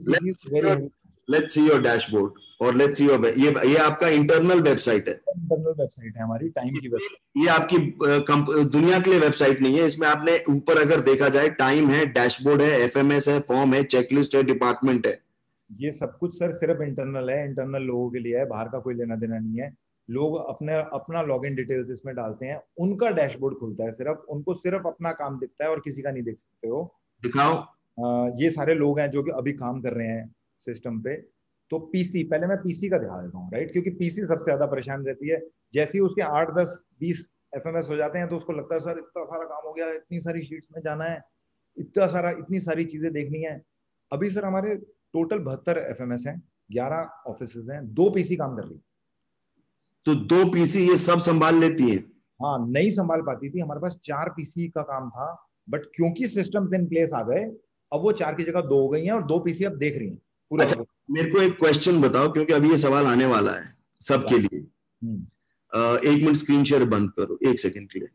let's see your dashboard और लेट्स सी योर, ये ये आपका इंटरनल वेबसाइट है? इंटरनल वेबसाइट है हमारी, टाइम की वेबसाइट। ये आपकी दुनिया के लिए वेबसाइट नहीं है। इसमें आपने ऊपर अगर देखा जाए, टाइम है, डैशबोर्ड है, एफएमएस है, फॉर्म है, चेकलिस्ट है, डिपार्टमेंट है। ये सब कुछ सर सिर्फ इंटरनल है, इंटरनल लोगों के लिए है, बाहर का कोई लेना देना नहीं है। लोग अपने अपना लॉगिन डिटेल्स इसमें डालते हैं, उनका डैशबोर्ड खुलता है, सिर्फ उनको सिर्फ अपना काम दिखता है और किसी का नहीं देख सकते हो। दिखाओ। आ, ये सारे लोग हैं जो कि अभी काम कर रहे हैं सिस्टम पे। तो पीसी, पहले मैं पीसी का दिखा देता हूँ, राइट, क्योंकि पीसी सबसे ज्यादा परेशान रहती है। जैसे ही उसके आठ दस बीस एफएमएस हो जाते हैं तो उसको लगता है सर इतना सारा काम हो गया, इतनी सारी शीट्स में जाना है, इतना सारा इतनी सारी चीजें देखनी है। अभी सर हमारे टोटल बहत्तर एफएमएस हैं, ग्यारह ऑफिस हैं, दो पीसी काम कर रही है। तो दो पीसी ये सब संभाल लेती है? हाँ, नहीं संभाल पाती थी, हमारे पास चार पीसी का काम था, बट क्योंकि सिस्टम्स इन प्लेस आ गए, अब वो चार की जगह दो हो गई हैं और दो पीसी अब देख रही हैं पूरा। अच्छा, मेरे को एक क्वेश्चन बताओ, क्योंकि अभी ये सवाल आने वाला है सबके लिए। uh, एक मिनट स्क्रीन शेयर बंद करो एक सेकंड के लिए।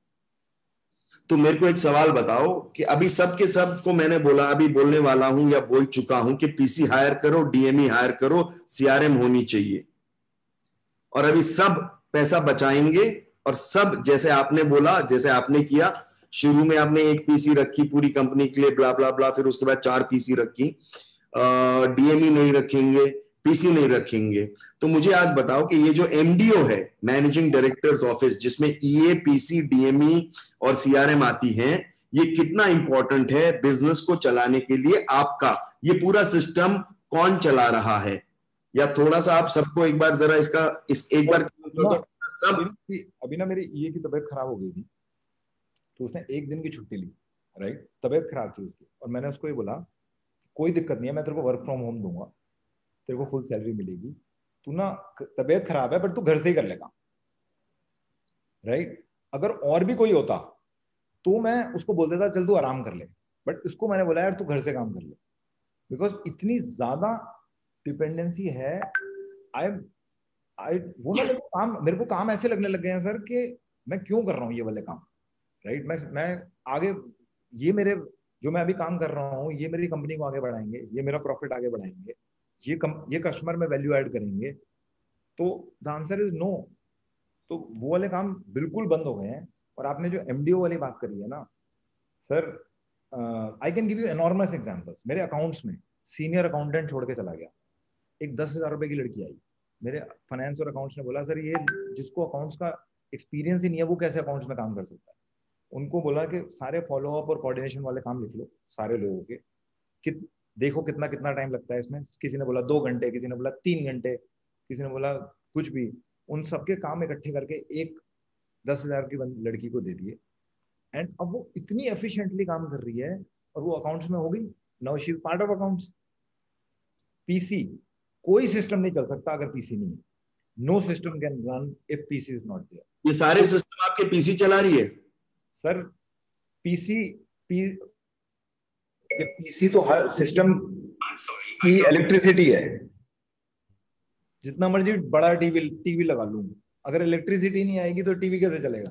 तो मेरे को एक सवाल बताओ कि अभी सब के सब को मैंने बोला, अभी बोलने वाला हूं या बोल चुका हूं कि पीसी हायर करो, डीएमई हायर करो, सीआरएम होनी चाहिए, और अभी सब पैसा बचाएंगे, और सब जैसे आपने बोला, जैसे आपने किया, शुरू में आपने एक पीसी रखी पूरी कंपनी के लिए, ब्ला ब्ला ब्ला, फिर उसके बाद चार पीसी रखी, डीएमई नहीं रखेंगे, पीसी नहीं रखेंगे। तो मुझे आज बताओ कि ये जो एमडीओ है, मैनेजिंग डायरेक्टर्स ऑफिस, जिसमें ईए, पीसी, डीएमई और सीआरएम आती हैं, ये कितना इंपॉर्टेंट है बिजनेस को चलाने के लिए? आपका ये पूरा सिस्टम कौन चला रहा है? या थोड़ा सा आप सबको एक बार जरा इसका इस एक बार सब। अभी ना मेरी ईए की तबीयत खराब हो गई थी, तो उसने एक दिन की छुट्टी ली, राइट, तबीयत खराब थी उसकी, और मैंने उसको ये बोला कोई दिक्कत नहीं है, मैं तेरे को वर्क फ्रॉम होम दूंगा, तेरे को फुल सैलरी मिलेगी, तू ना तबीयत खराब है बट तू घर से ही कर लेगा, राइट। अगर और भी कोई होता तो मैं उसको बोल देता चल तू आराम कर ले, बट इसको मैंने बोला यार तू घर से काम कर ले, बिकॉज इतनी ज्यादा डिपेंडेंसी है। आई आई वो ना मेरे को काम मेरे को काम ऐसे लगने लग गए हैं सर कि मैं क्यों कर रहा हूँ ये वाले काम, राइट। मैं मैं आगे, ये मेरे जो मैं अभी काम कर रहा हूँ ये मेरी कंपनी को आगे बढ़ाएंगे, ये मेरा प्रॉफिट आगे बढ़ाएंगे, ये कम, ये कस्टमर में वैल्यू ऐड करेंगे, तो द आंसर इज नो। तो वो वाले काम बिल्कुल बंद हो गए हैं। और आपने जो एमडीओ वाली बात करी है ना sir, I can give you enormous examples. मेरे अकाउंट्स में सीनियर अकाउंटेंट छोड़ के चला गया, एक दस हजार रुपए की लड़की आई, मेरे फाइनेंस और अकाउंट्स ने बोला सर ये जिसको अकाउंट्स का एक्सपीरियंस ही नहीं है वो कैसे अकाउंट्स में काम कर सकता है। उनको बोला कि सारे फॉलोअप और कोऑर्डिनेशन वाले काम लिख लो सारे लोगों के, कि देखो कितना कितना टाइम लगता है इसमें। किसी ने बोला दो घंटे, किसी ने बोला तीन घंटे, किसी ने बोला कुछ भी। उन सबके काम इकट्ठे करके एक दस हजार की लड़की को दे दिए, एंड अब वो इतनी एफिशिएंटली काम कर रही है और वो अकाउंट्स में हो गई। Now she is part of accounts. PC, कोई सिस्टम नहीं चल सकता अगर पीसी नहीं है। No system can run if PC is not there. ये सारे सिस्टम आपके पीसी चला रही है सर? पीसी पी पीसी तो हर सिस्टम की इलेक्ट्रिसिटी है। जितना मर्जी बड़ा टीवी टीवी लगा लूं, अगर इलेक्ट्रिसिटी नहीं आएगी तो टीवी कैसे चलेगा?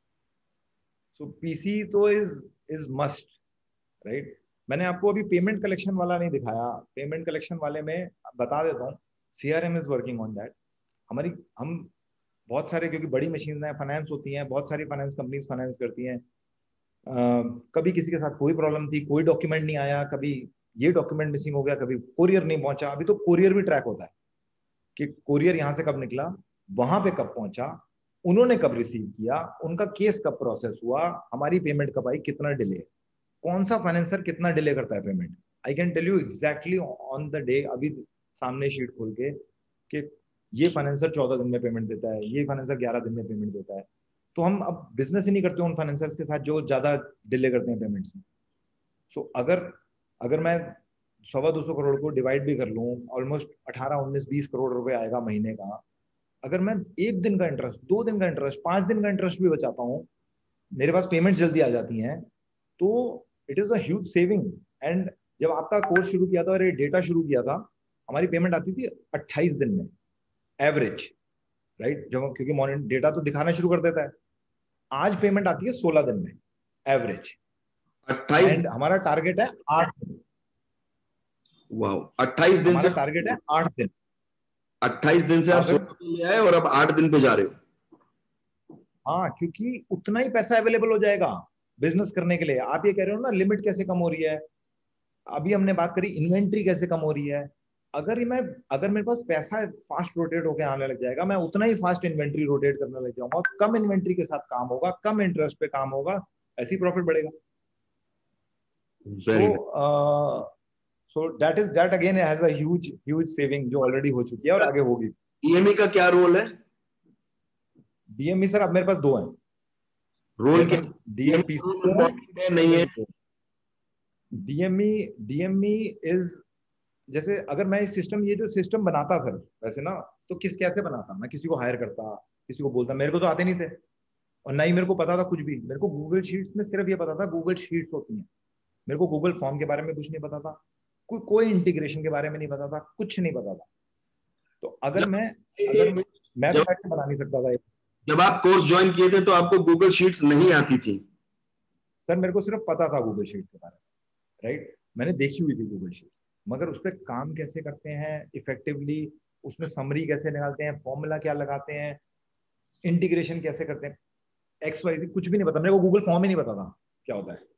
सो पीसी तो इज इज मस्ट, राइट। मैंने आपको अभी पेमेंट कलेक्शन वाला नहीं दिखाया। पेमेंट कलेक्शन वाले में बता देता हूँ, CRM is working on that. हमारी हम बहुत सारे, क्योंकि बड़ी मशीन है, फाइनेंस होती हैं, बहुत सारी फाइनेंस कंपनीज फाइनेंस करती हैं। Uh, कभी किसी के साथ कोई प्रॉब्लम थी, कोई डॉक्यूमेंट नहीं आया, कभी ये डॉक्यूमेंट मिसिंग हो गया, कभी कोरियर नहीं पहुंचा। अभी तो कोरियर भी ट्रैक होता है कि कोरियर यहाँ से कब निकला, वहां पे कब पहुंचा, उन्होंने कब रिसीव किया, उनका केस कब प्रोसेस हुआ, हमारी पेमेंट कब आई, कितना डिले, कौन सा फाइनेंसर कितना डिले करता है payment. I can tell you exactly on the day, अभी सामने शीट खोल के, कि ये फाइनेंसर चौदह दिन में पेमेंट देता है, ये फाइनेंसर ग्यारह दिन में पेमेंट देता है। तो हम अब बिजनेस ही नहीं करते उन फाइनेंसर्स के साथ जो ज्यादा डिले करते हैं पेमेंट्स में। सो so, अगर अगर मैं सवा दो सौ करोड़ को डिवाइड भी कर लूँ, ऑलमोस्ट अठारह उन्नीस बीस करोड़ रुपए आएगा महीने का। अगर मैं एक दिन का इंटरेस्ट, दो दिन का इंटरेस्ट, पांच दिन का इंटरेस्ट भी बचाता हूँ, मेरे पास पेमेंट्स जल्दी आ जाती हैं, तो it is a huge saving. And जब आपका कोर्स शुरू किया था और ये डेटा शुरू किया था, हमारी पेमेंट आती थी अट्ठाईस दिन में एवरेज, राइट। जब क्योंकि मॉनिटर डेटा तो दिखाना शुरू कर देता है। आज पेमेंट आती है सोलह दिन में एवरेज, अट्ठाईस, एंड हमारा टारगेट है आठ दिन। वाओ, अट्ठाईस दिन से टारगेट है आठ दिन। अट्ठाईस दिन से आप सोलह दिन आए और अब आठ दिन पे जा रहे हो। हाँ, क्योंकि उतना ही पैसा अवेलेबल हो जाएगा बिजनेस करने के लिए। आप ये कह रहे हो ना लिमिट कैसे कम हो रही है, अभी हमने बात करी इन्वेंट्री कैसे कम हो रही है। अगर मैं अगर मेरे पास पैसा फास्ट रोटेट होकर आने लग जाएगा, मैं उतना ही फास्ट इन्वेंट्री रोटेट करने लग जाऊंगा, कम इन्वेंट्री के साथ काम होगा, कम इंटरेस्ट पे काम होगा, ऐसी प्रॉफिट बढ़ेगा। So so that is that again has a huge huge saving जो ऑलरेडी हो चुकी है और आगे होगी। डीएमई का क्या रोल है? डीएमई सर अब मेरे पास दो हैं रोल के डीएमपी नहीं है। डीएमई डीएमई इज, जैसे अगर मैं इस सिस्टम ये जो सिस्टम बनाता सर वैसे ना, तो किस कैसे बनाता, मैं किसी को हायर करता, किसी को बोलता, मेरे को तो आते नहीं थे और ना ही मेरे को पता था कुछ भी। मेरे को गूगल शीट्स में सिर्फ ये पता था गूगल शीट्स होती हैं, मेरे को गूगल फॉर्म के बारे में कुछ नहीं पता था, को, कोई इंटीग्रेशन के बारे में नहीं पता था, कुछ नहीं पता था। तो अगर मैं अगर मैं मैं तो बैठ के बना नहीं सकता था। जब आप कोर्स ज्वाइन किए थे तो आपको गूगल शीट्स नहीं आती थी? सर मेरे को सिर्फ पता था गूगल शीट्स के बारे में, राइट, मैंने देखी हुई थी गूगल शीट्स, मगर उस पर काम कैसे करते हैं इफेक्टिवली, उसमें समरी कैसे निकालते हैं, फॉर्मूला क्या लगाते हैं, इंटीग्रेशन कैसे करते हैं, एक्स वाई जी कुछ भी नहीं पता। मेरे को गूगल फॉर्म ही नहीं पता था क्या होता है।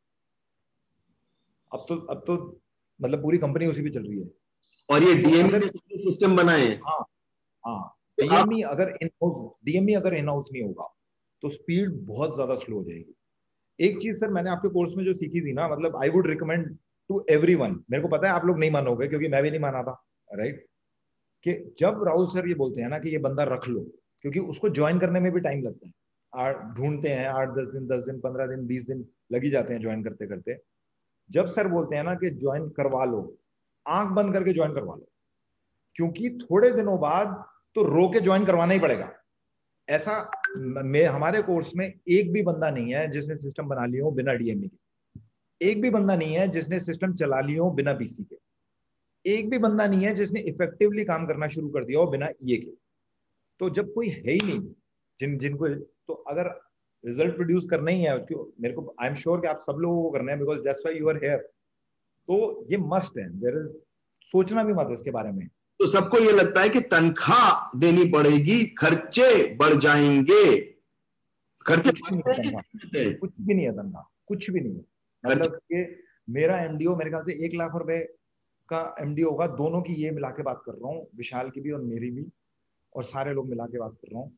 अब तो अब तो मतलब पूरी कंपनी उसी पे चल रही है। और ये डीएमई सिस्टम बनाए हैं। हाँ हाँ, डीएमई अगर इन हाउस डीएमई अगर इन हाउस नहीं होगा तो स्पीड बहुत ज्यादा स्लो हो जाएगी। एक चीज सर मैंने आपके कोर्स में जो सीखी थी ना, मतलब I would recommend to everyone, मेरे को पता है आप लोग नहीं मानोगे क्योंकि मैं भी नहीं माना था, राइट, कि जब राहुल सर ये बोलते हैं ना कि ये बंदा रख लो, क्योंकि उसको ज्वाइन करने में भी टाइम लगता है, आठ ढूंढते हैं, आठ दस दिन दस दिन पंद्रह दिन बीस दिन लगी जाते हैं ज्वाइन करते करते। जब सर बोलते हैं ना कि ज्वाइन करवा लो, आंख बंद करके ज्वाइन करवा लो, क्योंकि थोड़े दिनों बाद तो रो के ज्वाइन करवाना ही पड़ेगा। ऐसा मैं हमारे कोर्स में एक भी बंदा नहीं है जिसने सिस्टम बना लिया हो बिना डीएमई के, एक भी बंदा नहीं है जिसने सिस्टम चला लिया हो बिना पीसी के, एक भी बंदा नहीं है जिसने इफेक्टिवली काम करना शुरू कर दिया हो बिना ईए के। तो जब कोई है ही नहीं जिन जिनको, तो अगर रिजल्ट प्रोड्यूस करना ही है, क्यों मेरे को आई एम श्योर कि आप सब लोगों को करना है, because that's why you are here, तो ये मस्ट है, देयर इज, सोचना भी मत इसके बारे में। तो सबको ये लगता है कि तनख्वाह देनी पड़ेगी, खर्चे बढ़ जाएंगे। खर्चे कुछ भी नहीं है, कुछ भी नहीं है तनख्वाह, कुछ भी नहीं है। मतलब कि मेरा एमडीओ मेरे ख्याल से एक लाख रुपए का एमडीओ होगा, दोनों की ये मिला के बात कर रहा हूँ, विशाल की भी और मेरी भी, और सारे लोग मिला के बात कर रहा हूँ,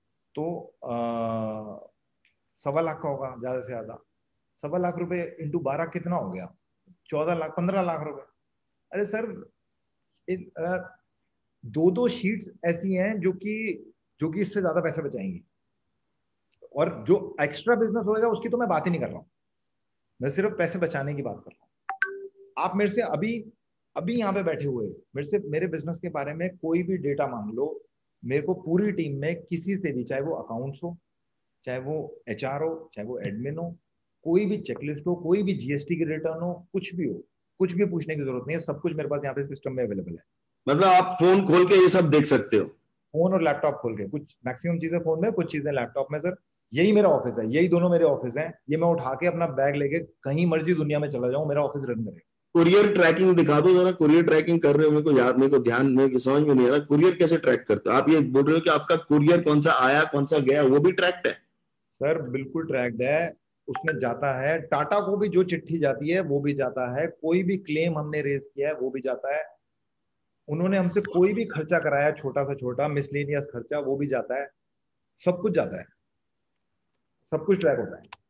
तो सवा लाख का होगा ज्यादा से ज्यादा। सवा लाख रुपए इंटू बारह कितना हो गया? चौदह लाख पंद्रह लाख रुपए। अरे सर इन, आ, दो दो शीट्स ऐसी हैं जो कि जो कि इससे ज्यादा पैसे बचाएंगी, और जो एक्स्ट्रा बिजनेस होगा उसकी तो मैं बात ही नहीं कर रहा हूँ, मैं सिर्फ पैसे बचाने की बात कर रहा हूँ। आप मेरे से अभी अभी यहाँ पे बैठे हुए मेरे से मेरे बिजनेस के बारे में कोई भी डेटा मांग लो, मेरे को पूरी टीम में किसी से भी, चाहे वो अकाउंट्स हो, चाहे वो एचआर हो, चाहे वो एडमिन हो, कोई भी चेकलिस्ट हो, कोई भी जीएसटी की रिटर्न हो, कुछ भी हो, कुछ भी पूछने की जरूरत नहीं है, सब कुछ मेरे पास यहाँ पे सिस्टम में अवेलेबल है। मतलब आप फोन खोल के ये सब देख सकते हो? फोन और लैपटॉप खोल के, कुछ मैक्सिमम चीजें फोन में, कुछ चीजें लैपटॉप में। सर यही मेरा ऑफिस है, यही दोनों मेरे ऑफिस हैं, ये मैं उठा के अपना बैग लेके कहीं मर्जी दुनिया में चला जाऊं, मेरा ऑफिस रन करे। कुरियर ट्रैकिंग दिखा दो जरा, कुरियर ट्रैकिंग कर रहे हो, मेरे को याद, मेरे को ध्यान में समझ में नहीं आ रहा, कुरियर कैसे ट्रैक करते हो आप? ये बोल रहे हो कि आपका कुरियर कौन सा आया कौन सा गया, वो भी ट्रैक्ड है? सर बिल्कुल ट्रैक्ड है, उसमें जाता है, टाटा को भी जो चिट्ठी जाती है वो भी जाता है, कोई भी क्लेम हमने रेज किया है वो भी जाता है, उन्होंने हमसे कोई भी खर्चा कराया छोटा सा छोटा मिसलेनियस खर्चा वो भी जाता है, सब कुछ जाता है, सब कुछ ट्रैक होता है।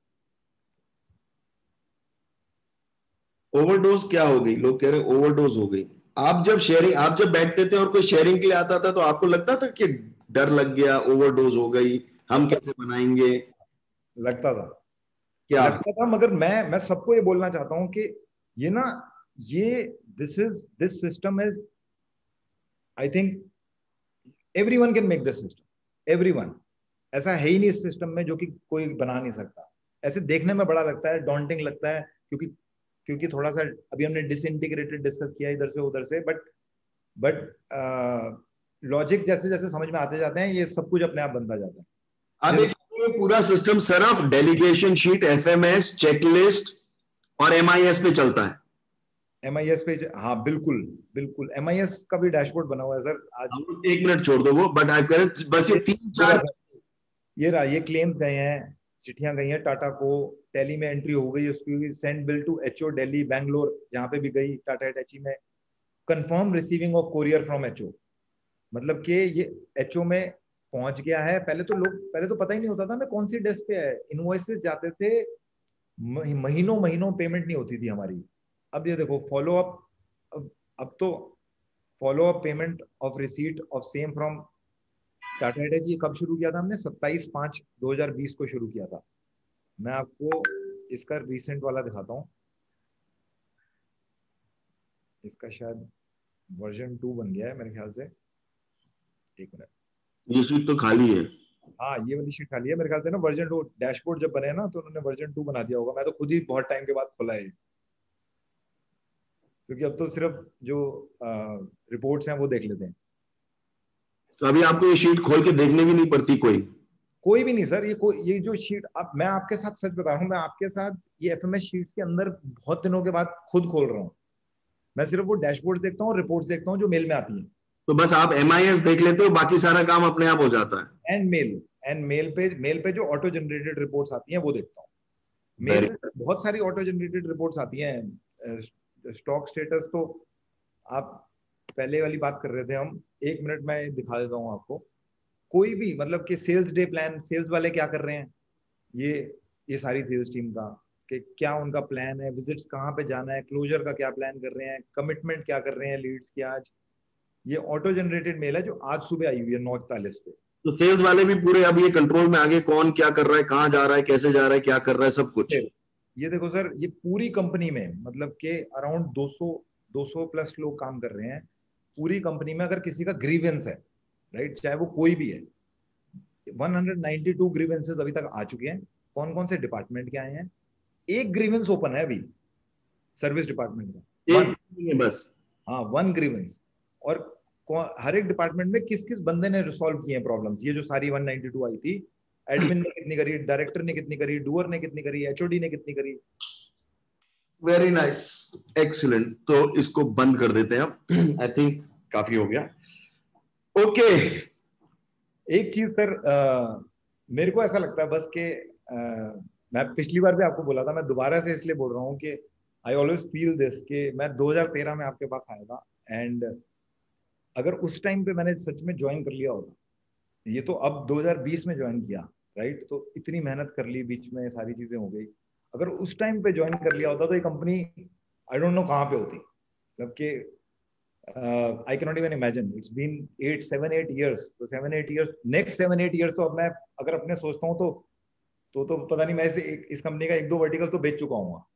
ओवरडोज क्या हो गई? लोग कह रहे ओवरडोज हो गई। आप जब शेयरिंग आप जब बैठते थे और कोई शेयरिंग के लिए आता था तो आपको लगता था कि डर लग गया, ओवरडोज हो गई, हम कैसे बनाएंगे? लगता था, क्या लगता था, मगर मैं मैं सबको ये बोलना चाहता हूं कि ये ना, ये this is this system is, I think everyone can make this system, everyone. ऐसा है ही नहीं इस सिस्टम में जो कि कोई बना नहीं सकता। ऐसे देखने में बड़ा लगता है, डॉन्टिंग लगता है, क्योंकि क्योंकि थोड़ा सा अभी हमने डिसइंटीग्रेटेड डिस्कस किया इधर से उधर से, बट बट लॉजिक जैसे जैसे समझ में आते जाते हैं ये सब कुछ अपने आप बनता जाता है। आप एक पूरा सिस्टम सिर्फ डेलीगेशन शीट, एफएमएस, चेकलिस्ट और एमआईएस पे चलता है? एमआईएस पे, हाँ बिल्कुल बिल्कुल, एमआईएस का भी डैशबोर्ड बना हुआ है सर। आज एक मिनट छोड़ दो वो, बट आप कह रहे बस ये तीन चार, ये रहा, ये क्लेम्स गए हैं, चिट्ठियां गई हैं टाटा को, टैली में एंट्री हो गई उसकी, send bill to HO Delhi Bangalore, यहाँ पे भी गई टाटा टैची में, confirm receiving of courier from HO, मतलब कि ये एचओ में पहुंच गया है। पहले तो लोग पहले तो पता ही नहीं होता था मैं कौन सी डेस्क पे है, इनवॉइसेस जाते थे, महीनों महीनों पेमेंट नहीं होती थी हमारी। अब ये देखो फॉलो अप, अब, अब तो follow up payment of receipt of same from Tata Hitachi कब शुरू किया था हमने? सत्ताईस पाँच दो हज़ार बीस को शुरू किया था। मैं आपको इसका रिसेंट वाला दिखाता हूँ, इसका शायद वर्जन टू बन गया है मेरे ख्याल से। एक मिनट, ये शीट तो खाली है। हाँ ये वाली शीट खाली है मेरे ख्याल से ना। वर्जन टू डैशबोर्ड जब बने ना तो उन्होंने वर्जन टू बना दिया होगा। मैं तो खुद ही बहुत टाइम के बाद खोला है, क्योंकि अब तो सिर्फ जो रिपोर्ट्स हैं वो देख लेते हैं। तो अभी आपको ये शीट खोल के देखने भी नहीं पड़ती कोई कोई भी नहीं सर। ये कोई ये जो शीट, अब मैं आपके साथ सच बता रहा हूँ, मैं आपके साथ ये एफएमएस शीट्स के अंदर बहुत दिनों के बाद खुद खोल रहा हूँ। मैं सिर्फ वो डैशबोर्ड देखता हूँ, रिपोर्ट्स देखता हूँ जो मेल में आती है। तो बस आप एमआईएस देख लेते हो, बाकी सारा काम अपने आप हो जाता है। एंड मेल एंड मेल पे मेल पे जो ऑटो जनरेटेड रिपोर्ट्स आती हैं वो देखता हूँ। मेल पे बहुत सारी ऑटो जनरेटेड रिपोर्ट्स आती हैं। स्टॉक स्टेटस तो आप पहले वाली बात कर रहे थे हम, एक मिनट में दिखा देता हूँ आपको। कोई भी मतलब कि सेल्स डे प्लान, सेल्स वाले क्या कर रहे हैं, ये ये सारी सेल्स टीम का कि क्या उनका प्लान है, विजिट्स कहाँ पे जाना है, क्लोजर का क्या प्लान कर रहे हैं, कमिटमेंट क्या कर रहे हैं लीड्स की आज। ये ऑटो जनरेटेड मेल है जो आज सुबह आई हुई है नौ इकतालीस पे। तो सेल्स वाले भी पूरे अब ये कंट्रोल में आगे, कौन क्या कर रहा है, कहाँ जा रहा है, कैसे जा रहा है, क्या कर रहा है, सब कुछ। ये देखो सर, ये पूरी कंपनी में मतलब के अराउंड दो सौ दो सौ प्लस लोग काम कर रहे हैं पूरी कंपनी में। अगर किसी का ग्रीवेंस है, राइट, चाहे वो कोई भी है, एक सौ बानवे ग्रीवेंसेस अभी तक आ चुके हैं। कौन कौन से डिपार्टमेंट के आए हैं? एक ग्रीवेंस ओपन है अभी सर्विस डिपार्टमेंट का, एक बस। हाँ वन ग्रीवेंस। और हर एक डिपार्टमेंट में किस किस बंदे ने रिसॉल्व किए हैं प्रॉब्लम्स, ये जो सारी एक सौ बानवे आई थी। एडमिन ने कितनी करी, डायरेक्टर ने कितनी करी, डूअर ने कितनी करी, एचओडी ने कितनी करी। Very nice, excellent. तो इसको बंद कर देते हैं अब, आई थिंक काफी हो गया। Okay okay. एक चीज सर, आ, मेरे को ऐसा लगता है बस के आ, मैं पिछली बार भी आपको बोला था, मैं दोबारा से इसलिए बोल रहा हूँ कि आई ऑलवेज फील दिस कि मैं दो हज़ार तेरह में आपके पास आया था, एंड अगर उस टाइम पे मैंने सच में ज्वाइन कर लिया होता, ये तो अब दो हज़ार बीस में ज्वाइन किया, राइट, तो इतनी मेहनत कर ली, बीच में सारी चीजें हो गई। अगर उस टाइम पे ज्वाइन कर लिया होता तो ये कंपनी आई डोंट नो कहाँ पे होती। मतलब कि I can not even imagine, it's been eight seven eight years, तो seven eight years, next seven eight years तो अब मैं अगर अपने सोचता हूँ तो तो तो पता नहीं मैं इसे इस कंपनी का एक दो वर्टिकल तो बेच चुका हूँ।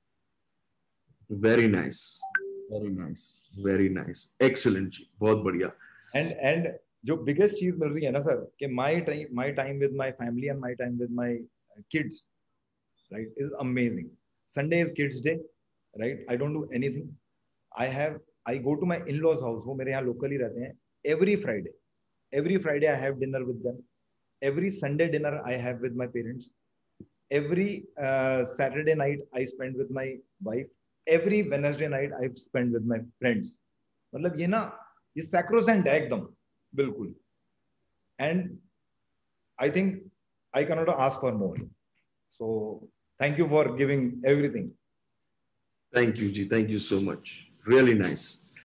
Very nice, very nice, very nice, excellent जी, बहुत बढ़िया। एंड एंड जो बिगेस्ट चीज मिल रही है ना सर, कि my time my time with my family and my time with my kids, right, is amazing. Sunday is kids day, right? I don't do anything. I have I go to my in-laws house, वो मेरे यहाँ locally रहते हैं। Every Friday, every Friday I have dinner with them. Every Sunday dinner I have with my parents. Every uh, Saturday night I spend with my wife. Every Wednesday night I spend with my friends. मतलब ये ना, ये sacrosanct है एकदम, बिल्कुल। And I think I cannot ask for more. So thank you for giving everything. Thank you, Ji. Thank you so much. Really nice.